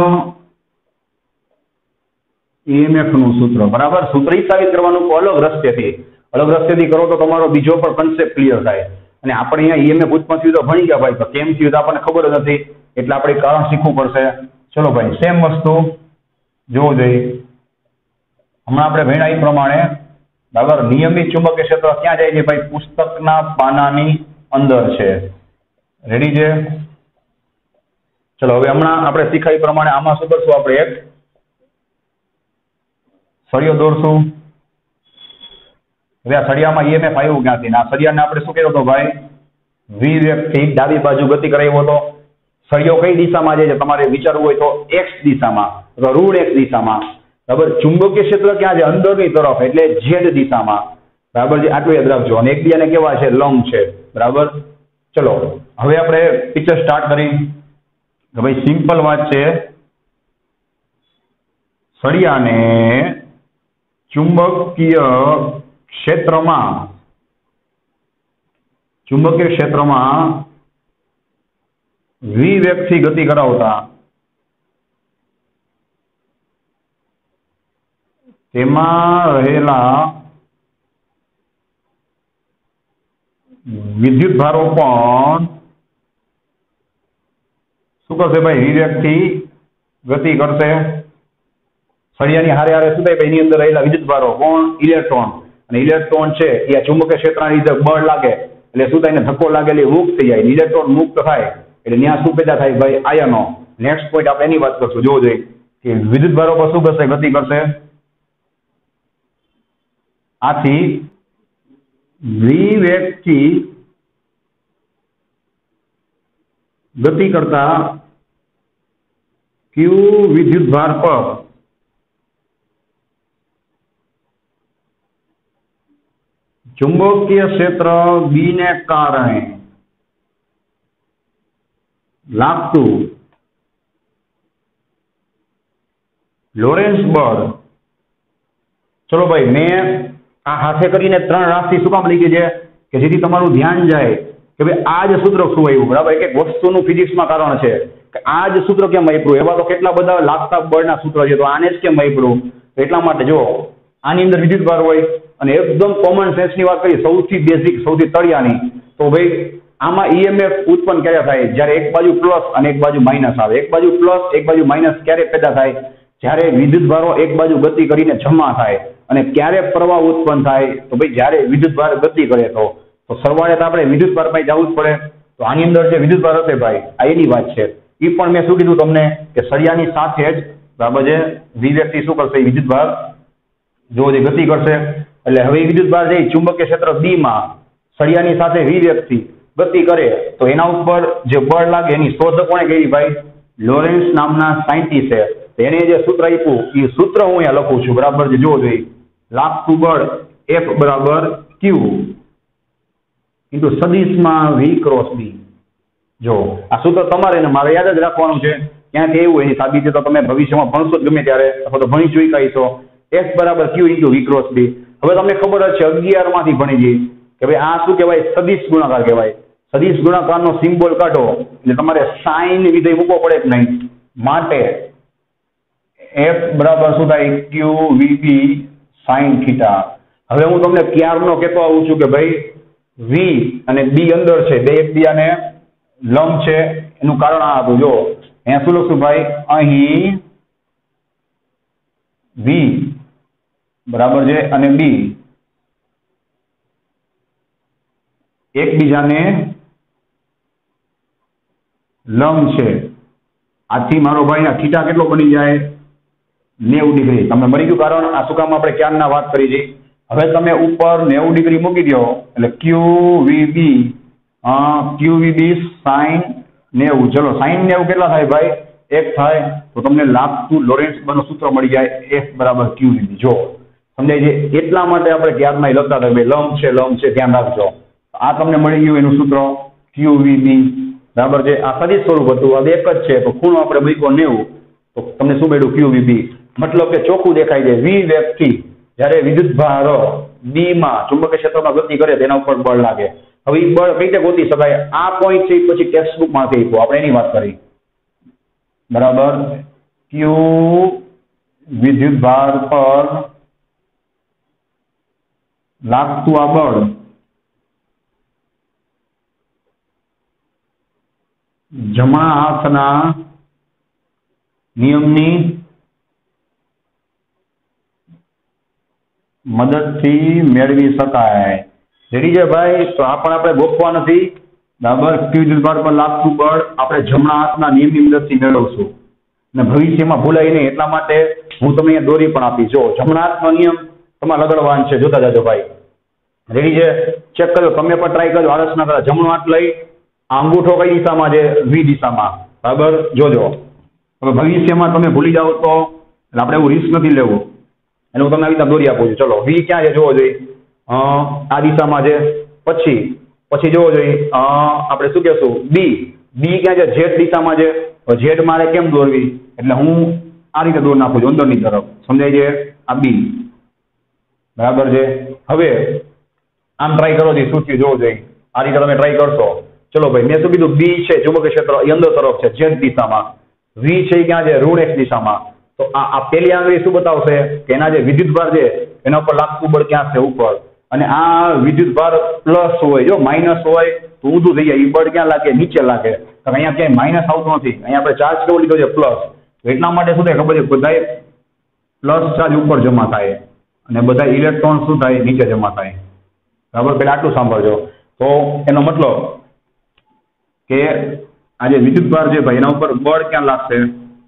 ઈએમએફ નું સૂત્ર, બરાબર? સૂત્ર સાબિત કરવાનું અલગ રસ્તેથી. અલગ રસ્તેથી કરો તો તમારો બીજો પણ કન્સેપ્ટ ક્લિયર થાય. અને આપણે અહીંયા ઈએમએફ ઉત્પન્ન થયું તો ભણી ગયા ભાઈ, તો કેમ થયું તો આપણને ખબર જ નથી, એટલે આપણે કારણ શીખવું પડશે. ચલો ભાઈ, સેમ વસ્તુ જોવો જોઈએ. હમણાં આપણે ભણ્યા એ પ્રમાણે, બરાબર, નિયમિત ચુંબકીય ક્ષેત્ર ક્યાં જાય છે ભાઈ? પુસ્તકના પાનાની અંદર છે. રેડી છે? ચલો હવે હમણાં આપણે શીખાય પ્રમાણે આમાં શું કરશું? આપણે એક સળિયો દોરશું. હવે આ સળિયામાં ઈએમએફ આવ્યું ક્યાંથી? આ સળિયાને આપણે શું કર્યો હતો ભાઈ? વી વેગથી ડાબી બાજુ ગતિ કરાવ્યો હતો. સળિયો કઈ દિશામાં જાય છે તમારે વિચારવું હોય તો એક્સ દિશામાં અથવા ઋણ એક્સ દિશામાં. બરાબર, ચુંબકીય ક્ષેત્ર ક્યાં છે? અંદરની તરફ, એટલે ઝેડ દિશામાં. બરાબર છે, આટલું યાદ રાખજો. અને એકબીજાને કેવા છે? લંબ છે. બરાબર, ચલો હવે આપણે પિક્ચર સ્ટાર્ટ કરી. ભાઈ સિમ્પલ વાત છે, સળિયાને ચુંબકીય ક્ષેત્રમાં ચુંબકીય ક્ષેત્રમાં વી વેગથી ગતિ કરાવતા તેમાં રહેલા વિદ્યુત ભારો પણ શું કરશે ભાઈ? વી વેગથી ગતિ કરશે. સળિયાની હારે હારે શું થાય? એની અંદર રહેલા વિદ્યુત ભારો કોણ? ઇલેક્ટ્રોન. અને ઇલેક્ટ્રોન છે એ આ ચુંબકીય ક્ષેત્રના લીધે બળ લાગે એટલે શું થાય? એને ધક્કો લાગે એટલે મુક્ત થઈ જાય. ઇલેક્ટ્રોન મુક્ત થાય એટલે ત્યાં શું પેદા થાય ભાઈ? આયનો. નેક્સ્ટ પોઈન્ટ આપણે એની વાત કરશું. જોવો જોઈએ કે વિદ્યુત ભારો પર શું કરશે? ગતિ કરશે. આથી વી વેગથી ગતિ કરતા ક્યુ વિદ્યુત ભાર પર ચુંબકીય ક્ષેત્ર બી ને કારણે લાગતું લોરેન્સ બળ. ચલો ભાઈ, મેં આ હાથે કરીને ત્રણ રાશિ શું કામ લીધી છે? કે જેથી તમારું ધ્યાન જાય કે ભાઈ આ જ સૂત્ર શું આવ્યું. બરાબર, એક એક વસ્તુનું ફિઝિક્સમાં કારણ છે કે આ જ સૂત્ર કેમ વાપર્યું. એવા તો કેટલા બધા લાગતા બળના સૂત્ર છે, તો આને જ કેમ વાપર્યું? એટલા માટે જો આની અંદર વિદ્યુત ભાર હોય અને એકદમ કોમન સેન્સની વાત કરીએ, સૌથી બેઝિક, સૌથી તળિયાની, તો ભાઈ આમાં ઈએમએફ ઉત્પન્ન ક્યારે થાય? જ્યારે એક બાજુ પ્લસ અને એક બાજુ માઇનસ આવે. એક બાજુ પ્લસ એક બાજુ માઇનસ ક્યારે પેદા થાય? જ્યારે વિદ્યુત ભારો એક બાજુ ગતિ કરીને જમા થાય. અને ક્યારે પ્રવાહ ઉત્પન્ન થાય? તો ભાઈ જ્યારે વિદ્યુત ભાર ગતિ કરે તો તો સરવાળે તો આપણે વિદ્યુત ભાર પાસે જવું જ પડે. તો આની અંદર જે વિદ્યુત ભાર હશે ભાઈ, આ એની વાત છે. એ પણ મેં શું કીધું તમને કે સળિયાની સાથે જ બરાબર છે વી વેગથી શું કરશે? વિદ્યુત ભાર જો જે ગતિ કરશે. એટલે હવે વિદ્યુત ભાર જે ચુંબકીય ક્ષેત્ર બી માં સળિયાની સાથે વી વેગથી ગતિ કરે તો એના ઉપર જે બળ લાગે એની શોધ કોણે કરી ભાઈ? લોરેન્સ નામના સાયન્ટિસ્ટે. એને જે સૂત્ર આપ્યું એ સૂત્ર હું અહીંયા લખું છું. બરાબર છે, જોવો જોઈએ. લાગતું બળ એફ બરાબર ક્યુ ઇન્ટુ સદિશમાં વી ક્રોસ બી. જો આ સૂત્ર તમારે ને મારે યાદ જ રાખવાનું છે. ક્યાંથી એવું એની સાબિતી તો તમે ભવિષ્યમાં ભણશો જ ગમે ત્યારે, અથવા તો ભણી જોઈ કહીશો. એફ બરાબર ક્યુ ઇન્ટુ વી ક્રોસ બી. હવે તમને ખબર જ છે અગિયાર માંથી ભણી જઈ કે ભાઈ આ શું કહેવાય? સદિશ ગુણાકાર કહેવાય. સદિશ ગુણાકારનો સિમ્બોલ કાઢો એટલે તમારે સાઇન વિધેય મૂકવો પડે કે નહીં? માટે એફ બરાબર શું થાય? Q V B sine theta. હવે હું તમને ક્યારનો કહેતો આવું છું કે ભાઈ વી અને બી અંદર છે, બે એકબીજાને લંબ છે. એનું કારણ આ હતું. જો અહીંયા શું લખશું ભાઈ? અહીં વી બરાબર છે અને બી એકબીજાને લંબ છે. આથી મારો ભાઈ આ થીટા કેટલો બની જાય? નેવું ડિગ્રી. તમને મળી ગયું કારણ? આ શું કામ આપણે ક્યારના વાત કરી છે. હવે તમે ઉપર નેવું ડિગ્રી મૂકી દો એટલે ક્યુ વી બી ક્યુ વી બી સાઈન નેવું. ચલો સાઈન નેવું કેટલા થાય ભાઈ? એક થાય. તો તમને લાગતું લોરેન્સ બળનું સૂત્ર મળી જાય એફ બરાબર ક્યુ વી બી. જો સમજાય છે? એટલા માટે આપણે ક્યારના લખતા હતા ભાઈ લંબ છે લંબ છે, ધ્યાન રાખજો. આ તમને મળી ગયું એનું સૂત્ર ક્યુ વી બી. બરાબર છે. આ સદિશ સ્વરૂપ હતું, આ એક જ છે. તો ખૂણો આપણે મૂક્યો નેવું તો તમને શું મળ્યું? ક્યુ વી બી. મતલબ કે ચોખ્ખું દેખાય છે વી વેગથી જ્યારે વિદ્યુત ભાર બી માં ચુંબકીય ક્ષેત્રમાં ગતિ કરે તેના ઉપર બળ લાગે. હવે એ બળ કઈ રીતે ગોતી શકાય? આ પોઈન્ટ છે પછી ટેક્સ્ટ બુક માંથી આપ્યો, આપણે એની વાત કરી. બરાબર, ક્યુ વિદ્યુત ભાર પર લાગતું આ બળ જમણા હાથના નિયમની મદદથી મેળવી શકાય. રેડી છે ભાઈ? તો આ પણ આપણે ગોખવા નથી. બરાબર, સ્થિર વિદ્યુતભાર પર લાગતું બળ આપણે જમણા હાથના નિયમની મદદથી મેળવશું અને ભવિષ્યમાં ભૂલાય નહીં એટલા માટે હું તમને અહીંયા દોરી પણ આપી. જો જમણા હાથનો નિયમ તમારે લગાડવાનો છે, જોતા જાજો ભાઈ. રેડી છે? ચેક કરજો, તમે પણ ટ્રાય કરજો. આળસ ના કરો. જમણો હાથ લઈ આ અંગૂઠો કઈ દિશામાં છે? વી દિશામાં. બરાબર, જોજો. હવે ભવિષ્યમાં તમે ભૂલી જાઓ તો આપણે એવું રિસ્ક નથી લેવું એટલે હું તમને આવી રીતે દોરી આપું છું. ચલો, વી ક્યાં છે જોવો જોઈએ? આ દિશામાં છે. પછી પછી જોવો જોઈએ આપણે શું કહેશું? બી. બી ક્યાં છે? ઝેડ દિશામાં છે. ઝેડ મારે કેમ દોરવી? એટલે હું આ રીતે દોર નાખું છું અંદરની તરફ. સમજાય છે? આ બી. બરાબર છે? હવે આમ ટ્રાય કરો જોઈએ, શું થયું જોવો જોઈએ. આ રીતે તમે ટ્રાય કરશો. ચલો ભાઈ, મેં શું કીધું? બી છે ચુંબકીય ક્ષેત્ર એ અંદર તરફ છે, ઝેડ દિશામાં. વી છે ક્યાં છે? ઋણ એક્સ દિશામાં. તો આ આ પેલી આંગળી શું બતાવશે? કે એના જે વિદ્યુતભાર છે એના ઉપર લાગતું બળ ક્યાં છે? ઉપર. અને આ વિદ્યુતભાર પ્લસ હોય, જો માઇનસ હોય તો ઊંધું થઈ જાય. એ બળ ક્યાં લાગે? નીચે લાગે. તો અહીંયા ક્યાંય માઇનસ આવતું નથી. અહીંયા આપણે ચાર્જ કેવો લીધો છે? પ્લસ. એટલા માટે શું થાય ખબર છે? બધાય પ્લસ ચાર્જ ઉપર જમા થાય અને બધા ઇલેક્ટ્રોન શું થાય? નીચે જમા થાય. બરાબર, પેલા આટલું સાંભળજો. તો એનો મતલબ કે આ જે વિદ્યુતભાર છે ભાઈ એના ઉપર બળ ક્યાં લાગશે?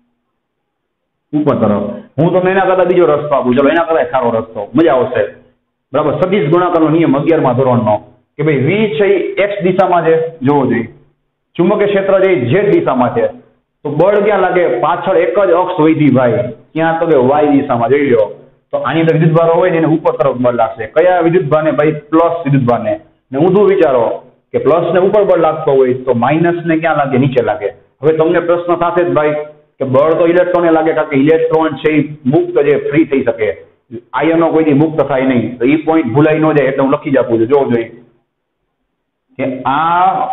ઉપર તરફ. હું તમને એના કરતા બીજો રસ્તો આપું. ચલો, એના કરતા સારો રસ્તો, મજા આવશે. બરાબર, સદિશ ગુણાકારનો નિયમ અગિયારમા ધોરણનો કે ભાઈ વી છે એક્સ દિશામાં છે, જોવો જોઈએ. ચુંબકીય ક્ષેત્ર છે ઝેડ દિશામાં છે. તો બળ ક્યાં લાગે? પાછળ એક જ અક્ષ વૈધી ભાઈ. ક્યાં? તો કે વાય દિશામાં. જોઈ લો. તો આની અંદર વિદ્યુતભારો હોય ને એને ઉપર તરફ બળ લાગશે. કયા વિદ્યુતભારને? ભાઈ પ્લસ વિદ્યુતભારને. ને ઊંધું વિચારો કે પ્લસ ને ઉપર બળ લાગતો હોય તો માઇનસ ને ક્યાં લાગે? નીચે લાગે. હવે તમને પ્રશ્ન થશે જ ભાઈ કે બળ તો ઇલેક્ટ્રોનને લાગે કારણ કે ઇલેક્ટ્રોન છે એ મુક્ત છે, ફ્રી થઈ શકે. આયનો કોઈથી મુક્ત થાય નહીં. તો એ પોઈન્ટ ભૂલાઈ ન જાય એટલે હું લખી જ આપું છું. જોવું જોઈએ કે આ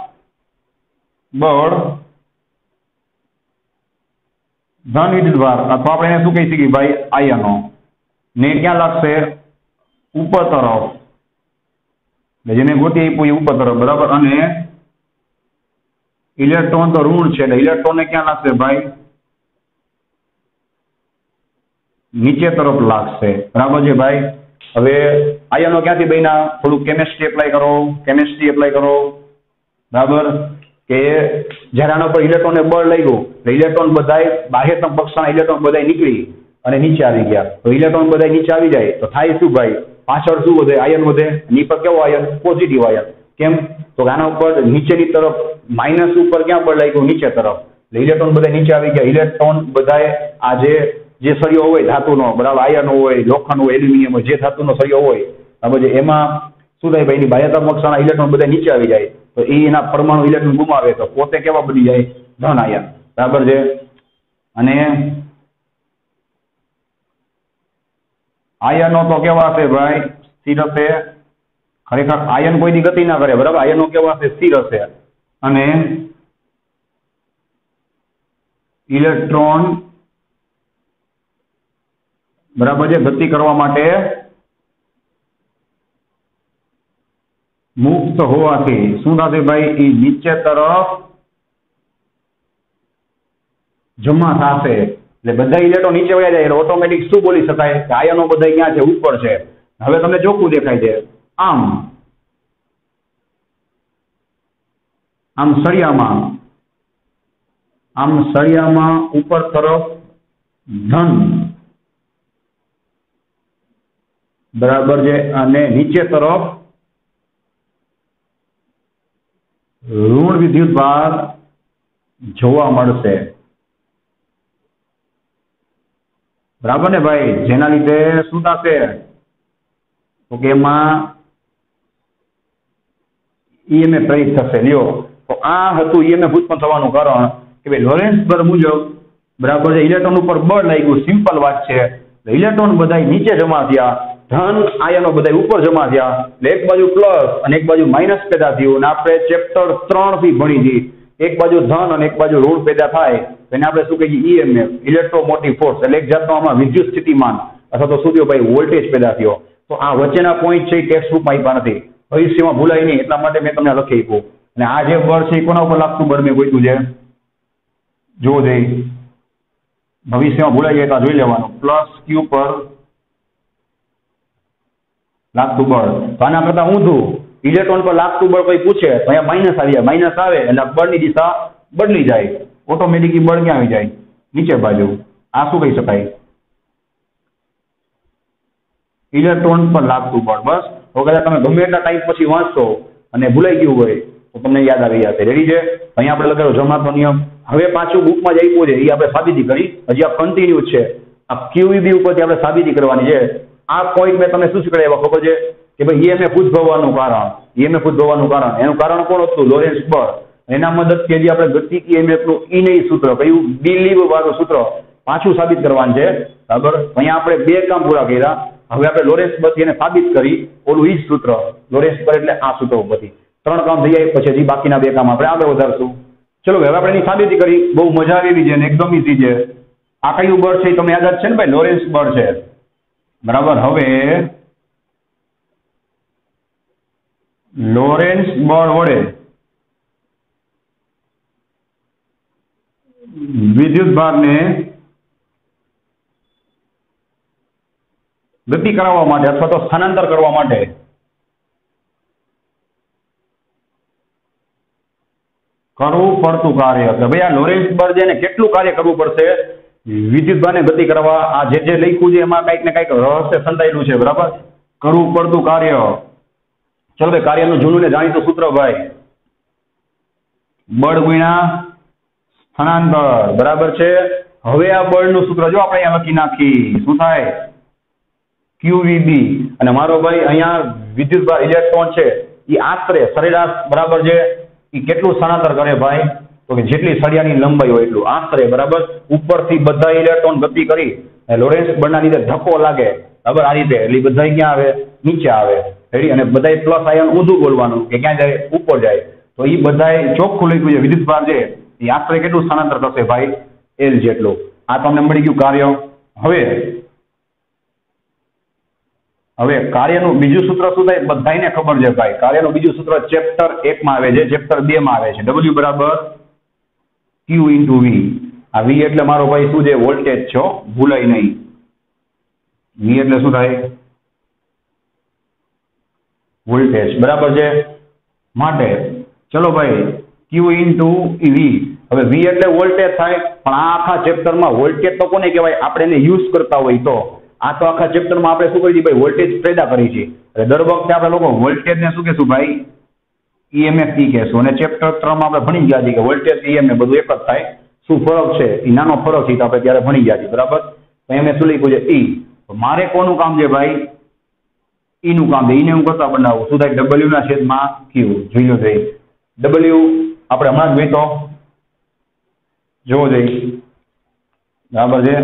બળ ધન વિદ્યુતભાર અથવા આપણે એને શું કહી શકીએ ભાઈ? આયનો ને ક્યાં લાગશે? ઉપર તરફ. જેને ગોતી આપ્યું એ ઉપર તરફ. બરાબર, અને ઇલેક્ટ્રોન તો ઋણ છે એટલે ઇલેક્ટ્રોન ને ક્યાં લાગશે ભાઈ? નીચે તરફ લાગશે. બરાબર છે ભાઈ? હવે આયનો ક્યાંથી બન્યા? થોડું કેમેસ્ટ્રી એપ્લાય કરો. કેમેસ્ટ્રી એપ્લાય કરો. બરાબર, કે જ્યારે આના પર ઇલેક્ટ્રોનને બળ લાગ્યું એટલે ઇલેક્ટ્રોન બધાય બાહ્યતમ કક્ષાના ઇલેક્ટ્રોન બધાય નીકળી અને નીચે આવી ગયા. તો ઇલેક્ટ્રોન બધા નીચે આવી જાય તો થાય શું ભાઈ? પાછળ શું વધે? આયન વધે. ની પર કેવો આયન? Positive ion. કેમ? તો આના ઉપર નીચેની તરફ માઇનસ ઉપર ક્યાં બળ લાગ્યું? નીચે તરફ. એટલે ઇલેક્ટ્રોન બધા નીચે આવી ગયા. ઇલેક્ટ્રોન બધાય આ જે જે સળિયો હોય ધાતુનો, બરાબર, આયન હોય, લોખંડ હોય, એલ્યુમિનિયમ હોય, જે ધાતુનો સળિયો હોય આ બધે એમાં શું થાય ભાઈ? એની બાહ્યતમ કક્ષાના ઇલેક્ટ્રોન બધા નીચે આવી જાય. તો એ એના પરમાણુ ઇલેક્ટ્રોન ગુમાવે તો પોતે કેવા બની જાય? ધન આયન. બરાબર છે? અને આયનો તો કેવા હશે ભાઈ? સ્થિર હશે. ખરેખર આયન કોઈની ગતિ ના કરે. બરાબર, આયનો કેવા હશે? સ્થિર હશે. અને ઇલેક્ટ્રોન બરાબર છે ગતિ કરવા માટે મુક્ત હોવાથી શું થશે ભાઈ? એ નીચે તરફ જમા થશે. એટલે બધા ઇલેક્ટ્રોન નીચે વયા જાય એટલે ઓટોમેટિક શું બોલી શકાય? કે આયનો બધા ક્યાં છે? ઉપર છે. હવે તમને ચોખ્ખું દેખાય છે. આમ આમ સળિયામાં આમ સળિયામાં ઉપર તરફ ધન. બરાબર છે? અને નીચે તરફ ઋણ વિદ્યુતભાર જોવા મળશે. બરાબર ને ભાઈ? જેના લીધે શું થશે? તો કે એમાં ઈએમએફ પ્રેરિત થશે. લ્યો, તો આ હતું ઈએમએફ ઉત્પન્ન થવાનું કારણ કે ભાઈ લોરેન્સ બળ મુજબ બરાબર છે ઇલેક્ટ્રોન ઉપર બળ લાગ્યું. સિમ્પલ વાત છે. ઇલેક્ટ્રોન બધા નીચે જમા થયા, ધન આયનો બધા ઉપર જમા થયા. એટલે એક બાજુ પ્લસ અને એક બાજુ માઇનસ પેદા થયું. અને આપણે ચેપ્ટર ત્રણ થી ભણી હતી. એક બાજુ ધન અને એક બાજુ ઋણ પેદા થાય એને આપણે શું કહીએ? EMF, electromotive force. એટલે એક જાતનો આમાં વિદ્યુત સ્થિતિમાન અથવા તો શું થયો ભાઈ? વોલ્ટેજ પેદા થયો. તો આ વચ્ચેના પોઈન્ટ છે એ ટેક્સ્ટ બુકમાં આપ્યા નથી. ભવિષ્યમાં ભૂલાય નહીં એટલા માટે મેં તમને લખી આપ્યું. અને આ જે બળ છે એ કોના ઉપર લાગતું બળ મેં ગોત્યું છે? જોવો જોઈએ. ભવિષ્યમાં ભૂલાઈ જાય તો જોઈ લેવાનું. પ્લસ ક્યુ પર લાગતું બળ. તો આના કરતા ઊંધું, ઇલેક્ટ્રોન પર લાગતું બળ કોઈ પૂછે તો અહીંયા માઇનસ આવી જાય, માઇનસ આવે એટલે બળની દિશા બદલી જાય, ઓટોમેટિકલી બળ ક્યાં આવી જાય? નીચે બાજુ. આ શું કહી શકાય? ઇલેક્ટ્રોન પર લાગતું બળ. બસ. તો કદાચ તમે ગમે એટલા ટાઈમ પછી વાંચશો અને ભૂલાઈ ગયું હોય તો તમને યાદ આવી જશે. રેડી છે? અહીંયા આપણે લગાવ્યો જમણાનો નિયમ. હવે પાછું બુકમાં જ આપ્યું છે, એ આપણે સાબિતી કરી. હજી આ કન્ટિન્યુ છે. આ ક્યુઈબી ઉપરથી આપણે સાબિતી કરવાની છે. આ પોઈન્ટ મેં તમને શું શીખવાડ્યા ખબર છે કે ભાઈ ઈએમએફ ઉદ્ભવવાનું કારણ, ઈએમએફ ઉદ્ભવવાનું કારણ, એનું કારણ કોણ હતું? લોરેન્સ બળ. એના મદદથી હજી આપણે ગતિક ઈએમએફનું ઈનઈ સૂત્ર, કયું? બિલીવ વાળું સૂત્ર પાછું સાબિત કરવાનું છે. બરાબર? અહીંયા આપણે બે કામ પૂરા કર્યા. હવે આપણે લોરેન્સ બળથી એને સાબિત કરી, ઓલું ઈ જ સૂત્ર, લોરેન્સ બળ એટલે આ સૂત્ર ઉપરથી. ત્રણ કામ થઈ જાય, પછી હજી બાકીના બે કામ આપણે આગળ વધારશું. ચલો હવે આપણે એની સાબિતી કરી. બહુ મજા આવી છે અને એકદમ ઈઝી છે. આ કયું બળ છે એ તમને યાદ જ છે ને ભાઈ? લોરેન્સ બળ છે. બરાબર? હવે લોરેન્સ બળ વડે વિદ્યુત ભારને ગતિ કરાવવા માટે અથવા તો સ્થાનાંતર કરવા માટે કરવું પડતું કાર્ય. કે ભાઈ આ લોરેન્સ બળ છે ને કેટલું કાર્ય કરવું પડશે વિદ્યુત ભારને ગતિ કરવા? આ જે જે લખ્યું છે એમાં કંઈક ને કંઈક રહસ્ય સંતાયેલું છે. બરાબર? કરવું પડતું કાર્ય. ચલો ભાઈ, કાર્યનું જૂનું ને જાણીતું સૂત્ર ભાઈ, બળ ગુણ્યા સ્થાનાંતર. બરાબર છે? હવે આ બળનું સૂત્ર જો આપણે અહીંયા લખી નાખી, શું થાય? ક્યુવીબી. અને મારો ભાઈ અહીંયા વિદ્યુત ભાર ઇલેક્ટ્રોન છે એ આશરે સરેરાશ, બરાબર છે, એ કેટલું સ્થાનાંતર કરે ભાઈ? તો કે જેટલી સળિયાની લંબાઈ હોય એટલું આશરે. બરાબર? ઉપરથી બધા ઇલેક્ટ્રોન ગતિ કરી લોરેન્સ બળના લીધે ધક્કો લાગે. બરાબર? આ રીતે એટલે બધા ક્યાં આવે? નીચે આવે. રેડી? અને બધા પ્લસ આયન ઊંધું બોલવાનું કે ક્યાં જાય? ઉપર જાય. તો એ બધા ચોખ્ખું લખ્યું છે વિદ્યુત ભાર છે એ આશરે કેટલું સ્થાનાંતર કરશે ભાઈ? એલ જેટલું. આ તમને મળી ગયું કાર્ય. હવે હવે કાર્યનું બીજું સૂત્ર શું થાય? બધાને ખબર છે ભાઈ. કાર્યનું બીજું સૂત્ર ચેપ્ટર એક માં આવે છે, ચેપ્ટર બે માં આવે છે. ડબલ્યુ બરાબર ક્યુ ઇન્ટુ વી. આ વી એટલે મારો ભાઈ શું છે? વોલ્ટેજ છો, ભૂલાય નહીં. વી એટલે શું થાય? વોલ્ટેજ. બરાબર છે? માટે ચલો ભાઈ, ક્યુ ઇન્ટુ વી. હવે વી એટલે વોલ્ટેજ થાય, પણ આ આખા ચેપ્ટરમાં વોલ્ટેજ તો કોને કહેવાય? આપણે એને યુઝ કરતા હોય તો. આ તો આખા ચેપ્ટરમાં આપણે શું કરીએ ભાઈ? વોલ્ટેજ પેદા કરી છે. એટલે દર વખતે આપણે લોકો વોલ્ટેજને શું કહેશું ભાઈ? ઈએમએફ ઈ કહેશું. અને ચેપ્ટર ત્રણ માં આપણે ભણી ગયા છીએ કે વોલ્ટેજ ઈએમએફ બધું એક જ થાય. શું ફરક છે? એ નાનો ફરક છે, આપણે ત્યારે ભણી ગયા છીએ. બરાબર? તો એમ શું લખ્યું છે? ઈ. મારે કોનું કામ છે ભાઈ? ઈ નું કામ છે. ઈને હું કરતા બનાવું. શું થાય? ડબલ્યુ ના છેદમાં ક્યુ. જોઈ લો ભાઈ, ડબલ્યુ આપણે હમણાં જ જોઈ તો જોવો જોઈએ. બરાબર છે?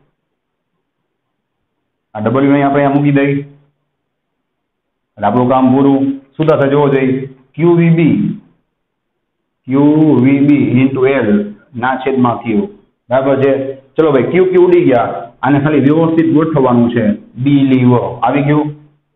આ ડબલ્યુ અહીં આપણે મૂકી દઈ એટલે આપણું કામ પૂરું. શું થશે જોવો જોઈએ? ક્યુવીબી ક્યુવીબી ઇન્ટુ એલ ના છેદમાં ક્યુ. બરાબર છે? ચલો ભાઈ, ક્યુ ક્યુ ઉડી ગયા. આને ખાલી વ્યવસ્થિત ગોઠવવાનું છે. બી લીવો આવી ગયું.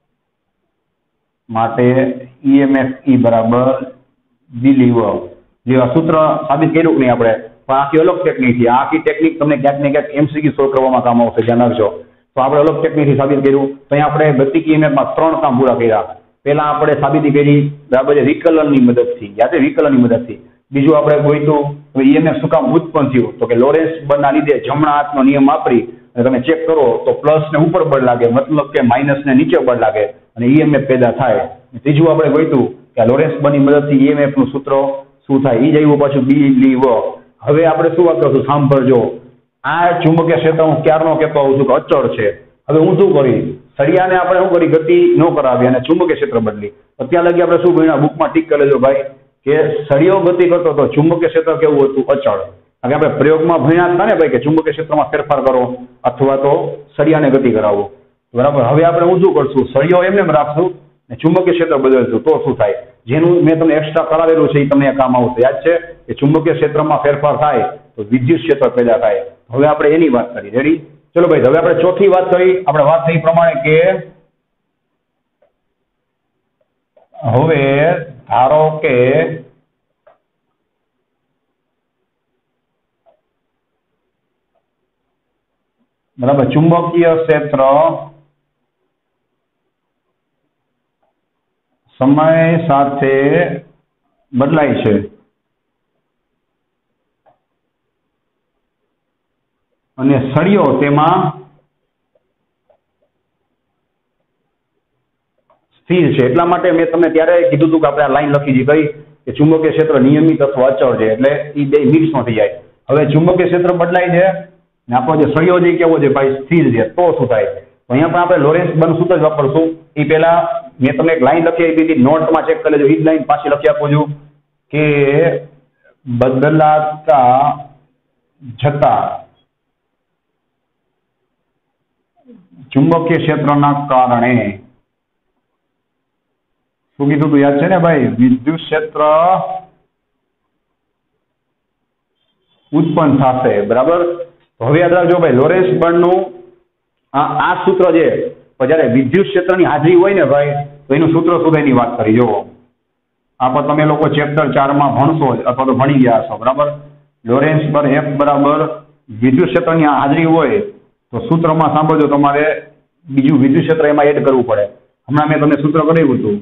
માટે ઈએમએફ ઈ બરાબર બી લીવો. જે સૂત્ર સાબિત કર્યું કે નહીં આપણે, પણ આખી અલગ ટેકનિક છે. આખી ટેકનિક તમને ક્યાંક ને ક્યાંક એમસીક્યુ સોલ્વ કરવામાં કામ આવશે, ધ્યાન રાખજો. તો આપણે અલગ ટેકનિકથી સાબિત કર્યું. તો અહીંયા આપણે ગતિક ઈએમએફમાં ત્રણ કામ પૂરા કર્યા. પહેલા આપણે સાબિતી કરી બરાબર છે વિકલનની મદદથી. યાદ છે? વિકલનની મદદથી. બીજું આપણે ગોઈતું ઈએમએફ શું કામ ઉત્પન્ન થયું? તો કે લોરેન્સ બળના લીધે જમણા હાથનો નિયમ વાપરી અને તમે ચેક કરો તો પ્લસ ને ઉપર બળ લાગે, મતલબ કે માઇનસ ને નીચે બળ લાગે અને ઈએમએફ પેદા થાય. ત્રીજું આપણે ગોઈતું કે લોરેન્સ બળની મદદથી ઈએમએફ નું સૂત્ર શું થાય? એ જ આવ્યું પાછું બી લીવ. હવે આપણે શું વાત કરશું? સાંભળજો. આ ચુંબકીય ક્ષેત્ર હું ક્યારનો કહેતો આવું છું કે અચળ છે. હવે હું શું કરી? સળિયાને આપણે શું કરી? ગતિ ન કરાવી અને ચુંબકીય ક્ષેત્ર બદલી. અત્યાર લગી આપણે શું ભણ્યા? બુકમાં ટીક કરી લેજો ભાઈ કે સળિયો ગતિ કરતો તો ચુંબકીય ક્ષેત્ર કેવું હતું? અચળ. હવે આપણે પ્રયોગમાં ભણ્યા હતા ને ભાઈ કે ચુંબકીય ક્ષેત્રમાં ફેરફાર કરો અથવા તો સળિયાને ગતિ કરાવો. બરાબર? હવે આપણે હું શું કરશું? સળિયો એમને રાખશું ને ચુંબકીય ક્ષેત્ર બદલશું તો શું થાય? જેનું મેં તમને એક્સ્ટ્રા કરાવેલું છે એ તમને કામ આવશે. યાદ છે કે ચુંબકીય ક્ષેત્રમાં ફેરફાર થાય તો વિદ્યુત ક્ષેત્ર પેદા થાય. હવે આપણે એની વાત કરી. રેડી? ચલો ભાઈ, હવે આપણે ચોથી વાત કરી. આપણે વાત થઈ પ્રમાણે કે હવે ધારો કે બરાબર ચુંબકીય ક્ષેત્ર સમય સાથે બદલાય છે અને સળિયો તેમાં સ્થિર છે। એટલા માટે મેં તમને ત્યારે કીધું હતું કે આપણે આ લાઈન લખી છે કઈ કે ચુંબકીય ક્ષેત્ર નિયમિત અથવા અચળ છે, એટલે એ બે મિક્સમાં થઈ જાય। હવે ચુંબકીય ક્ષેત્ર બદલાય છે ને આપણો જે સળિયો છે કેવો છે ભાઈ સ્થિર છે, તો શું થાય? તો અહીંયા પણ આપણે લોરેન્સ બર્ન સૂત્ર જ વાપરશું। એ પહેલા મેં તમને એક લાઈન લખી આપી હતી, નોટમાં ચેક કરી લેજો। એ જ લાઈન પાછી લખી આપું છું કે બદલાતા જતા ચુંબકીય ક્ષેત્રના કારણે શું કીધું તું યાદ છે ને ભાઈ? વિદ્યુત ક્ષેત્ર ઉત્પન્ન થશે, બરાબર? હવે યાદ રાખજો ભાઈ, લોરેન્સ બર્નનું આ આ સૂત્ર છે, પણ જ્યારે વિદ્યુત ક્ષેત્રની હાજરી હોય ને ભાઈ, તો એનું સૂત્ર સુધીની વાત કરી જુઓ। આ પણ તમે લોકો ચેપ્ટર ચારમાં ભણશો અથવા તો ભણી ગયા છો, બરાબર? લોરેન્સ બર્ન એફ બરાબર વિદ્યુત ક્ષેત્રની હાજરી હોય તો સૂત્રમાં સાંભળજો, તમારે બીજું વિદ્યુત ક્ષેત્ર એમાં એડ કરવું પડે। હમણાં મેં તમને સૂત્ર કરાવ્યું હતું,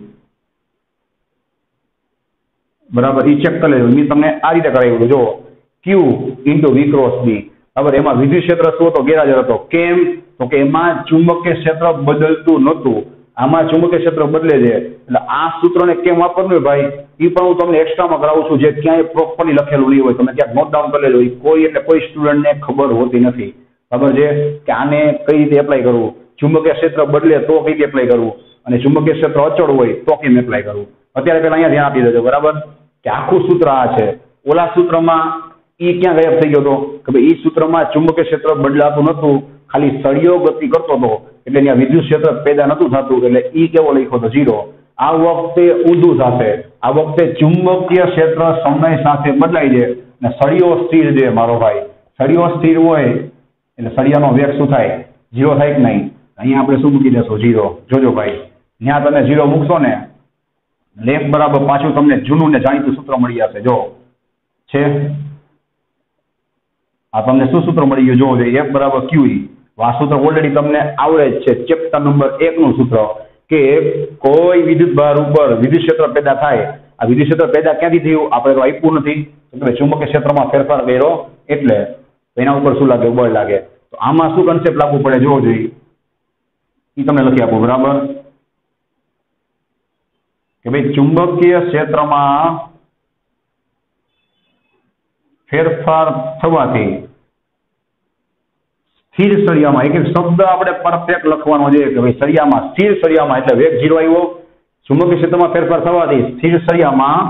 બરાબર? એ ચેક કરી લેજો। મેં તમને આ રીતે કરાવ્યું હતું, જુઓ, ક્યુ ઇન્ટુ વી ક્રોસ બી, બરાબર? એમાં વિદ્યુત ક્ષેત્ર શું હતો? ગેરહાજર હતો। કેમ? તો કે એમાં ચુંબકીય ક્ષેત્ર બદલતું નહોતું, આમાં ચુંબકીય ક્ષેત્ર બદલે છે। એટલે આ સૂત્રને કેમ વાપરવું ભાઈ, એ પણ હું તમને એક્સ્ટ્રામાં કરાવું છું, જે ક્યાંય પ્રોપરલી લખેલું નહીં હોય, તમે ક્યાંક નોટ ડાઉન કરી લેજો। કોઈ એટલે કોઈ સ્ટુડન્ટને ખબર હોતી નથી, બરાબર છે? કે આને કઈ રીતે એપ્લાય કરવું, ચુંબકીય ક્ષેત્ર બદલે તો કઈ રીતે એપ્લાય કરવું, અને ચુંબકીય ક્ષેત્ર અચળ હોય તો કેમ એપ્લાય કરવું। અત્યારે પહેલા અહીંયા ધ્યાન આપી દેજો, બરાબર? કે આખું સૂત્ર આ છે। ઓલા સૂત્રમાં ઈ ક્યાં ગાયબ થઈ ગયો હતો કે ભાઈ, ઈ સૂત્રમાં ચુંબકીય ક્ષેત્ર બદલાતું નહોતું, ખાલી સળિયો ગતિ કરતો હતો, એટલે ત્યાં વિદ્યુત ક્ષેત્ર પેદા નહોતું થતું, એટલે ઈ કેવો લખ્યો હતો? ઝીરો। આ વખતે ઊંધું થશે, આ વખતે ચુંબકીય ક્ષેત્ર સમય સાથે બદલાય છે અને સળિયો સ્થિર છે મારો ભાઈ। સળિયો સ્થિર હોય એટલે સળિયાનો વેગ શું થાય? ઝીરો થાય કે નહીં? અહીંયા આપણે શું મૂકી દેશું? ઝીરો। જોજો ભાઈ, ત્યાં તમે ઝીરો મૂકશો ને, લેફ બરાબર પાછું તમને જૂનું ને જાણીતું સૂત્ર મળી જશે। જો છે આ તમને શું સૂત્ર મળી ગયું? જોવો જોઈએ, એફ બરાબર ક્યુ ઈ। આ સૂત્ર ઓલરેડી તમને આવડે જ છે, ચેપ્ટર નંબર એક નું સૂત્ર, કે કોઈ વિદ્યુત ભાર ઉપર વિદ્યુત ક્ષેત્ર પેદા થાય। આ વિદ્યુત ક્ષેત્ર પેદા ક્યાંથી થયું? આપણે તો આપ્યું નથી, ચુંબકીય ક્ષેત્રમાં ફેરફાર કર્યો એટલે એના ઉપર શું લાગે? બળ લાગે। તો આમાં શું કન્સેપ્ટ લાગુ પડે જોવો જોઈએ, એ તમને લખી આપું, બરાબર? કે ભાઈ ચુંબકીય ક્ષેત્રમાં ફેરફાર થવાથી સ્થિર સળિયામાં, એક એક શબ્દ આપણે પરફેક્ટ લખવાનો છે કે ભાઈ સળિયામાં, સ્થિર સળિયામાં એટલે વેગ ઝીરો આવ્યો, ચુંબકીય ક્ષેત્રમાં ફેરફાર થવાથી સ્થિર સળિયામાં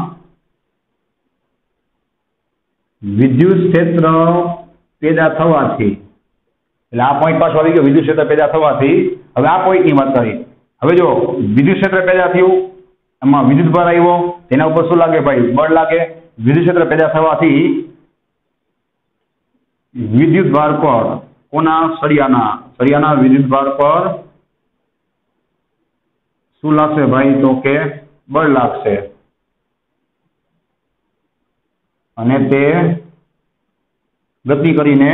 વિદ્યુત ક્ષેત્ર પેદા થવાથી, એટલે આ પોઈન્ટ પાછો આવી ગયો, વિદ્યુત ક્ષેત્ર પેદા થવાથી। હવે આ પોઈન્ટની વાત કરી, હવે જો વિદ્યુત ક્ષેત્ર પેદા થયું, એમાં વિદ્યુત ભાર આવ્યો, તેના ઉપર શું લાગે ભાઈ? બળ લાગે। વિદ્યુત ક્ષેત્ર પેદા થવાથી વિદ્યુત ભાર પર, કોના? સળિયાના, સળિયાના વિદ્યુત ભાર પર શું લાગશે ભાઈ? તો કે બળ લાગશે, અને તે ગતિ કરીને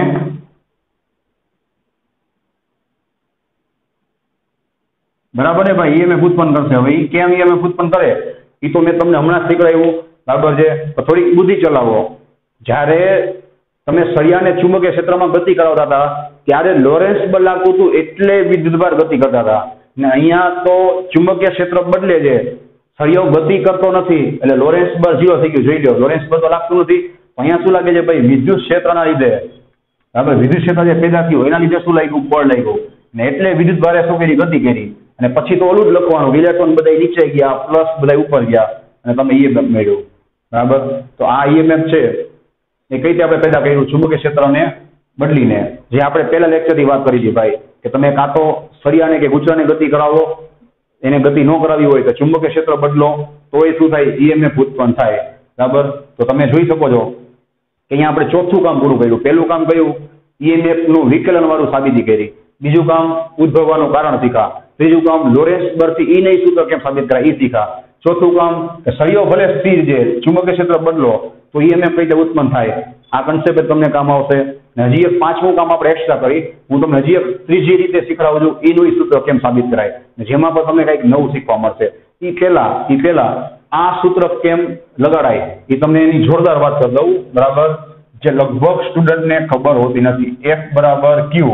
બરાબર ને ભાઈ ઈએમએફ ઉત્પન્ન કરશે। હવે એ કેમ ઈએમએફ ઉત્પન્ન કરે એ તો મેં તમને હમણાં જ શીખવાડ્યું, બરાબર છે? તો થોડીક બુદ્ધિ ચલાવો। જ્યારે તમે સળિયાને ચુંબકીય ક્ષેત્રમાં ગતિ કરાવતા હતા ત્યારે લોરેન્સ બળ લાગતું હતું, એટલે વિદ્યુતભાર ગતિ કરતા હતા, ને અહીંયા તો ચુંબકીય ક્ષેત્ર બદલે છે, સળિયો ગતિ કરતો નથી, એટલે લોરેન્સ બળ ઝીરો થઈ ગયું। જોઈ લો, લોરેન્સ બળ તો લાગતું નથી, અહીંયા શું લાગે છે ભાઈ? વિદ્યુત ક્ષેત્રના લીધે, બરાબર? વિદ્યુત ક્ષેત્ર જે પેદા થયું એના લીધે શું લાગ્યું? બળ લાગ્યું, ને એટલે વિદ્યુત ભારે શું કરી? ગતિ કરી। અને પછી તો ઓલું જ લખવાનું, ઇલેક્ટ્રોન બધા નીચે ગયા, પ્લસ બધા ઉપર ગયા, અને તમે ઈએમએફ મેળવ્યું, બરાબર? તો આ ઈએમએફ છે એ કઈ રીતે આપણે પેદા કર્યું? ચુંબકીય ક્ષેત્રને બદલીને, જે આપણે પહેલા લેક્ચરની વાત કરી હતી ભાઈ, કે તમે કાં તો સળિયાને કે ગુચરાને ગતિ કરાવો, એને ગતિ ન કરાવી હોય તો ચુંબકીય ક્ષેત્ર બદલો, તો એ શું થાય? ઈએમએફ ઉત્પન્ન થાય, બરાબર? તો તમે જોઈ શકો છો કે અહીંયા આપણે ચોથું કામ પૂરું કર્યું। પહેલું કામ કર્યું, ઈએમએફ નું વિકલન વાળું સાબિતી કરી। બીજું કામ, ઉદ્ભવવાનું કારણ શીખા। ત્રીજું કામ, લોરેન્સ બળથી ઈ નહીં સૂત્ર કેમ સાબિત કરાય એ શીખા। ચોથું કામ, સળિયો ભલે સ્થિર છે, ચુંબકીય ક્ષેત્ર બદલો તો ઈએમએફ કઈ રીતે ઉત્પન્ન થાય, આ કન્સેપ્ટ તમને કામ આવશે। હજી એક પાંચમું કામ આપણે એક્સ્ટ્રા કરી, હું તમને હજી એક ત્રીજી રીતે શીખવાડું છું, એનું સૂત્ર કેમ સાબિત કરાય, જેમાં પણ તમને કંઈક નવું શીખવા મળશે। એ પહેલા એ પહેલા આ સૂત્ર કેમ લગાડાય એ તમને એની જોરદાર વાત કરી દઉં, બરાબર, જે લગભગ સ્ટુડન્ટને ખબર હોતી નથી. એફ બરાબર ક્યુ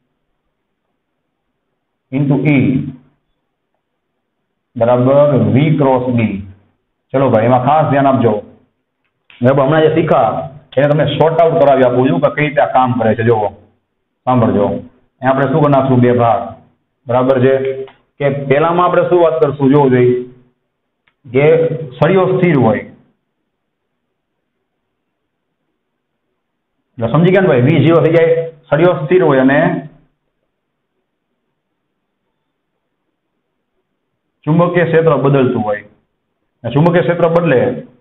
ઇન્ટુ ઈ બરાબર વી ક્રોસ ડી. ચલો ભાઈ, એમાં ખાસ ધ્યાન આપજો. બરાબર, હમણાં જે શીખા એને તમને શોર્ટ આઉટ કરાવી આપું છું કે કઈ રીતે આ કામ કરે છે. જુઓ, સાંભળજો. અહીં આપણે શું કરી નાખશું? બે ભાગ. બરાબર છે કે પહેલામાં આપણે શું વાત કરશું? જોવું જોઈએ કે સળિયો સ્થિર હોય એટલે સમજી ગયા ને ભાઈ, વી ઝીરો થઈ જાય. સળિયો સ્થિર હોય અને ચુંબકીય ક્ષેત્ર બદલતું હોય. ચુંબકીય ક્ષેત્ર બદલે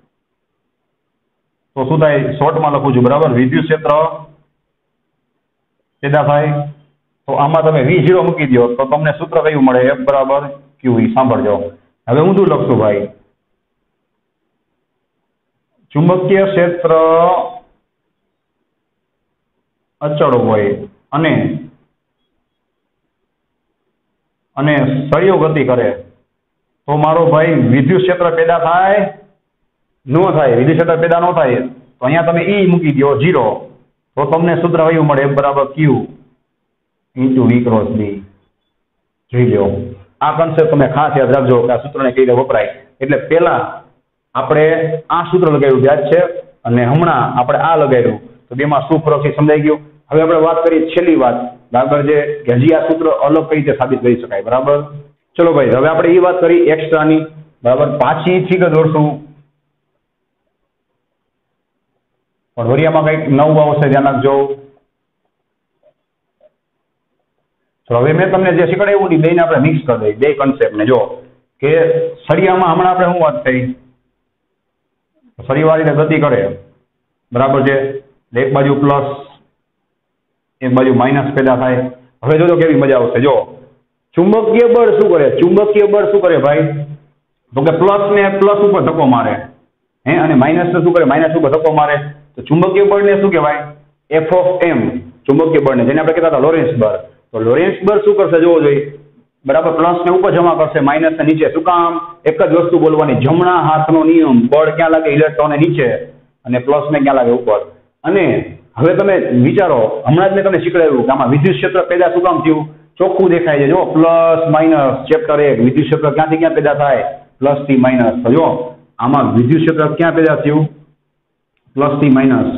તો શું થાય? શોર્ટમાં લખું છું, બરાબર, વિદ્યુત ક્ષેત્ર પેદા થાય. તો આમાં તમે વી ઝીરો મૂકી દો તો તમને સૂત્ર કયું મળે? એફ બરાબર ક્યુ ઈ. સાંભળજો. હવે હું શું લખશું ભાઈ? ચુંબકીય ક્ષેત્ર અચળ હોય અને અને સળિયો ગતિ કરે તો મારો ભાઈ વિદ્યુત ક્ષેત્ર પેદા થાય? ન થાય. વિદ્યુત ક્ષેત્ર પેદા ન થાય તો અહીંયા તમે ઈ મૂકી દો ઝીરો તો તમને સૂત્ર કયું મળે? એફ બરાબર Q into V cross D. જોઈ લો, આ કન્સેપ્ટ તમે ખાસ યાદ રાખજો કે આ સૂત્રને કઈ રીતે વપરાય. એટલે પહેલા આપણે આ સૂત્ર લગાવ્યું યાદ છે અને હમણાં આપણે આ લગાવ્યું, તો બેમાં શું ફરક છે સમજાઈ ગયું. હવે આપણે વાત કરીએ છેલ્લી વાત, બરાબર છે, કે હજી આ સૂત્ર અલગ કઈ રીતે સાબિત કરી શકાય. બરાબર, ચલો ભાઈ, હવે આપણે એ વાત કરી એક્સ્ટ્રાની. બરાબર, પાછી ફિગર દોરશું પણ વરિયામાં કંઈક નવું આવશે, ધ્યાન રાખજો. તો હવે મેં તમને જે શીખવાડ્યું ને બેને આપણે મિક્સ કરી દઈએ, બે કન્સેપ્ટને. જો કે સળિયામાં હમણાં આપણે શું વાત થઈ? સળિયાવાળી રીતે ગતિ કરે, બરાબર છે, એક બાજુ પ્લસ એક બાજુ માઇનસ પેદા થાય. હવે જોજો કેવી મજા આવશે. જો ચુંબકીય બળ શું કરે? ચુંબકીય બળ શું કરે ભાઈ? તો કે પ્લસ ને પ્લસ ઉપર ધક્કો મારે, હે, અને માઇનસ ને શું કરે? માઇનસ ઉપર ધક્કો મારે. તો ચુંબકીય બળને શું કહેવાય? F of M. ચુંબકીય બળને જેને આપણે કહેતા હતા લોરેન્સ બળ. તો લોરેન્સ બળ શું કરશે? જોવો જોઈએ, બરાબર, પ્લસ ને ઉપર જમા કરશે, માઇનસ ને નીચે. શું કામ? એક જ વસ્તુ બોલવાની, જમણા હાથનો નિયમ. બળ ક્યાં લાગે? ઇલેક્ટ્રોન નીચે અને પ્લસ ને ક્યાં લાગે? ઉપર. અને હવે તમે વિચારો, હમણાં જ મેં તમને શીખવાડ્યું કે આમાં વિદ્યુત ક્ષેત્ર પેદા શું કામ થયું? ચોખ્ખું દેખાય છે. જો પ્લસ માઇનસ, ચેપ્ટર એક, વિદ્યુત ક્ષેત્ર ક્યાંથી ક્યાં પેદા થાય? પ્લસ થી માઇનસ. તો જો આમાં વિદ્યુત ક્ષેત્ર ક્યાં પેદા થયું? પ્લસ થી માઇનસ.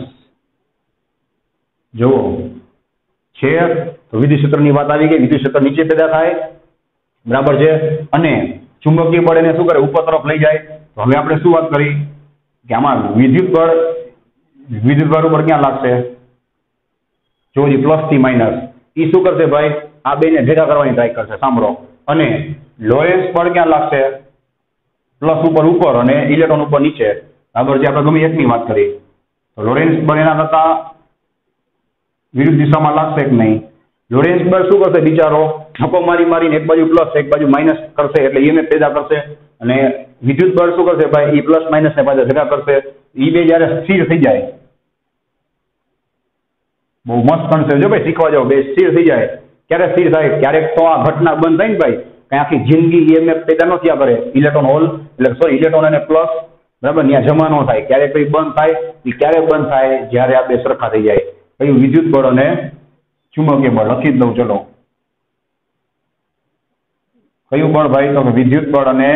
જુઓ છે તો વિદ્યુત ક્ષેત્રની વાત આવી ગઈ. વિદ્યુત ક્ષેત્ર નીચે પેદા થાય, બરાબર છે, અને ચુંબકીય બળ એને શું કરે? ઉપર તરફ લઈ જાય. તો હવે આપણે શું વાત કરી કે આમાં વિદ્યુત બળ વિદ્યુત બળ ઉપર ક્યાં લાગશે? જો પ્લસ થી માઇનસ. એ શું કરશે ભાઈ? આ બેને ભેગા કરવાની ટ્રાય કરશે. સાંભળો. અને લોરેન્સ બળ ક્યાં લાગશે? પ્લસ ઉપર ઉપર અને ઇલેક્ટ્રોન ઉપર નીચે, બરાબર છે. આપણે ગમે એકની વાત કરી તો લોરેન્સ બળ એના કરતા વિરુદ્ધ દિશામાં લાગશે કે નહીં? લોરેન્સ બળ શું કરશે બિચારો? ધક્કો મારી મારીને એક બાજુ પ્લસ એક બાજુ માઇનસ કરશે, એટલે ઈએમએફ પેદા કરશે. અને વિદ્યુત બળ શું કરશે ભાઈ? ઈ પ્લસ માઇનસ ને પાછા ભેગા કરશે. ઈ બે જયારે સ્થિર થઈ જાય, બહુ મસ્ત કન્સેપ્ટ છે ભાઈ, શીખવા જાવ. બે સ્થિર થઈ જાય. ક્યારે સ્થિર થાય? ક્યારેક તો આ ઘટના બંધ થાય ને ભાઈ, કઈ આખી જિંદગી ઈએમએફ પેદા ન થયા કરે. ઇલેક્ટ્રોન હોલ એટલે સોરી ઇલેક્ટ્રોન અને પ્લસ, બરાબર, ત્યાં જમા ન થાય. ક્યારેક કઈ બંધ થાય. એ ક્યારે બંધ થાય? જયારે આ બે સરખા થઈ જાય. કયું? વિદ્યુત બળ અને ચુંબકીય બળ. લખી જ દઉં. ચલો, કયું બળ ભાઈ? તો વિદ્યુત બળ અને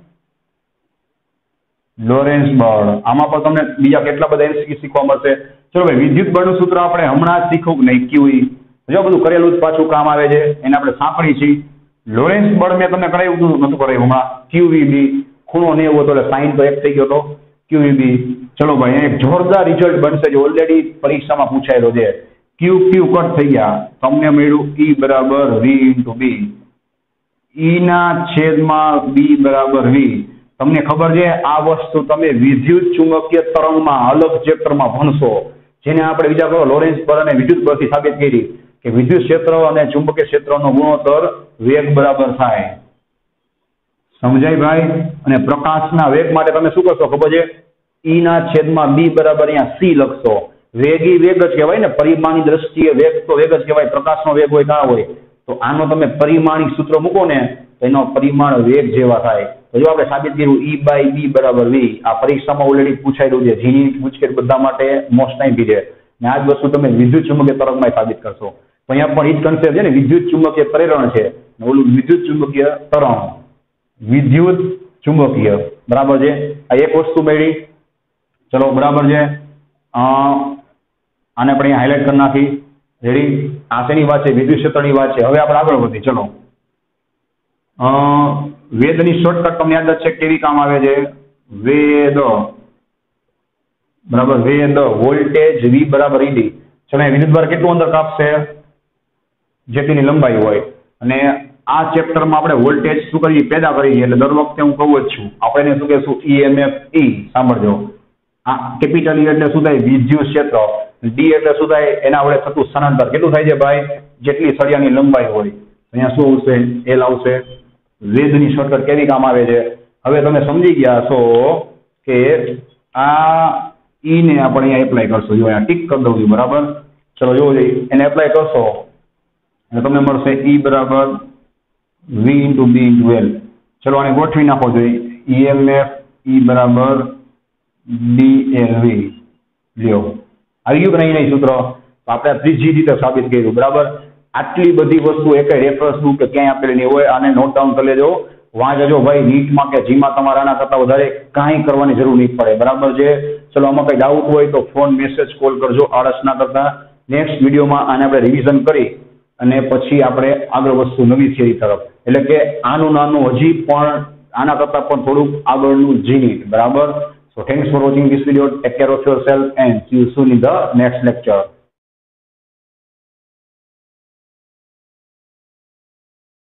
લોરેન્સ બળ. આમાં પણ તમને બીજા કેટલા બધા એમસીક્યુ શીખવા મળશે. ચલો ભાઈ, વિદ્યુત બળનું સૂત્ર આપણે હમણાં જ શીખવું નહીં, ક્યુઈ. જો બધું કરેલું જ પાછું કામ આવે છે, એને આપણે સાંકળી છીએ. લોરેન્સ બળ મેં તમને કરાવ્યું હતું, નતું કરાવ્યું હમણાં? ક્યુવીબી. ખૂણો નેવું હતો એટલે સાઈન તો એક થઈ ગયો હતો. ક્યુવીબી. ચલો ભાઈ, એક જોરદાર રિઝલ્ટ બનશે, જે ઓલરેડી પરીક્ષામાં પૂછાયેલો છે. ક્યુ ક્યુ કટ થઈ ગયા, તમને મળ્યું ઈ બરાબર વી ઇન્ટુ બી. ઈ ના છેદમાં બી બરાબર વી. તમને ખબર છે આ વસ્તુ તમે વિદ્યુત ચુંબકીય તરંગમાં અલગ ચેપ્ટરમાં ભણશો, જેને આપણે વિચાર કરો લોરેન્સ બળ અને વિદ્યુત બળથી સાબિત કરી કે વિદ્યુત ક્ષેત્ર અને ચુંબકીય ક્ષેત્રનો ગુણોત્તર વેગ બરાબર થાય. સમજાય ભાઈ? અને પ્રકાશના વેગ માટે તમે શું કરશો ખબર છે? ઈ ના છેદમાં બી બરાબર અહીંયા સી લખશો. વેગ ઈ વેગ જ કહેવાય ને, પરિમાણની દ્રષ્ટિએ વેગ તો વેગ જ કહેવાય. પ્રકાશનો વેગ હોય ના હોય તો આનો તમે પરિમાણિક સૂત્ર મૂકો ને તો એનો પરિમાણ વેગ જેવા થાય. તો જો આપણે સાબિત કર્યું ઈ બાય બી બરાબર વી. આ પરીક્ષામાં ઓલરેડી પૂછાયેલું છે. જીની પૂછકેટ બધા માટે મોસ્ટ ટાઈમ છે. ને આ જ વસ્તુ તમે વિદ્યુત ચુંબકીય તરંગમાં સાબિત કરશો. તો અહીંયા પણ ઈ જ કન્સેપ્ટ છે ને, વિદ્યુત ચુંબકીય પ્રેરણ છે, ઓલું વિદ્યુત ચુંબકીય તરંગ, વિદ્યુત ચુંબકીય, બરાબર છે. આ એક વસ્તુ મળી. ચલો બરાબર છે. આને આપણે હાઇલાઇટ કરી નાખી. રેડી? આ શેની વાત છે? વિદ્યુત ક્ષેત્રની વાત છે. હવે આપણે આગળ વધી. ચલો વેદની શોર્ટકટ તમને યાદ છે કેવી કામ આવે છે? વેદ, બરાબર, વેદ વોલ્ટેજ વી બરાબર ઈડી. ચલો વિદ્યુતભાર કેટલું અંદર કાપશે? જેટલીની લંબાઈ હોય. અને આ ચેપ્ટરમાં આપણે વોલ્ટેજ શું કરીએ? પેદા કરીએ. એટલે દર વખતે હું કહું જ છું, આપણે શું કહેશું? EMF E. સાંભળજો, આ કેપિટલ ઈ એટલે શું થાય? વિદ્યુત ક્ષેત્ર. ડી એટલે શું થાય? એના વડે થતું સ્થાનાંતર કેટલું થાય છે ભાઈ? જેટલી સળિયાની લંબાઈ હોય. અહીંયા શું આવશે? એલ આવશે. વેદની શોર્ટકટ કેવી કામ આવે છે? હવે તમે સમજી ગયા છો કે આ ઈ ને આપણે અહીંયા એપ્લાય કરશો. જો અહીંયા ટીક કરી દઉં છું, બરાબર. ચલો જોવો જોઈએ, એને એપ્લાય કરશો અને તમને મળશે ઈ બરાબર V into B into L. ચલો આને ગોઠવી નાખો જોઈએ. ઈએમએફ ઈ બરાબર ડી એલ વી. લ્યો, આવી ગયું કે નહીં નહીં સૂત્ર? તો આપણે ત્રીજી રીતે સાબિત કર્યું, બરાબર. આટલી બધી વસ્તુ એક રેફરન્સ બુક કે ક્યાંય આપેલી નહીં હોય. આને નોટ ડાઉન કરી લેજો, વાંચજો ભાઈ. નીટમાં કે જીમાં તમારે આના કરતાં વધારે કાંઈ કરવાની જરૂર નહીં પડે, બરાબર છે. ચલો આમાં કંઈ ડાઉટ હોય તો ફોન, મેસેજ, કોલ કરજો, આળસ ના કરતા. નેક્સ્ટ વિડીયોમાં આને આપણે રિવિઝન કરી અને પછી આપણે આગળ વસ્તુ નવી થિયરી તરફ, એટલે કે આનું નાનું હજી પણ આના કરતાં પણ થોડુંક આગળનું જીનીટ, બરાબર. So thanks for watching this video. Take care of yourself and see you soon in the next lecture.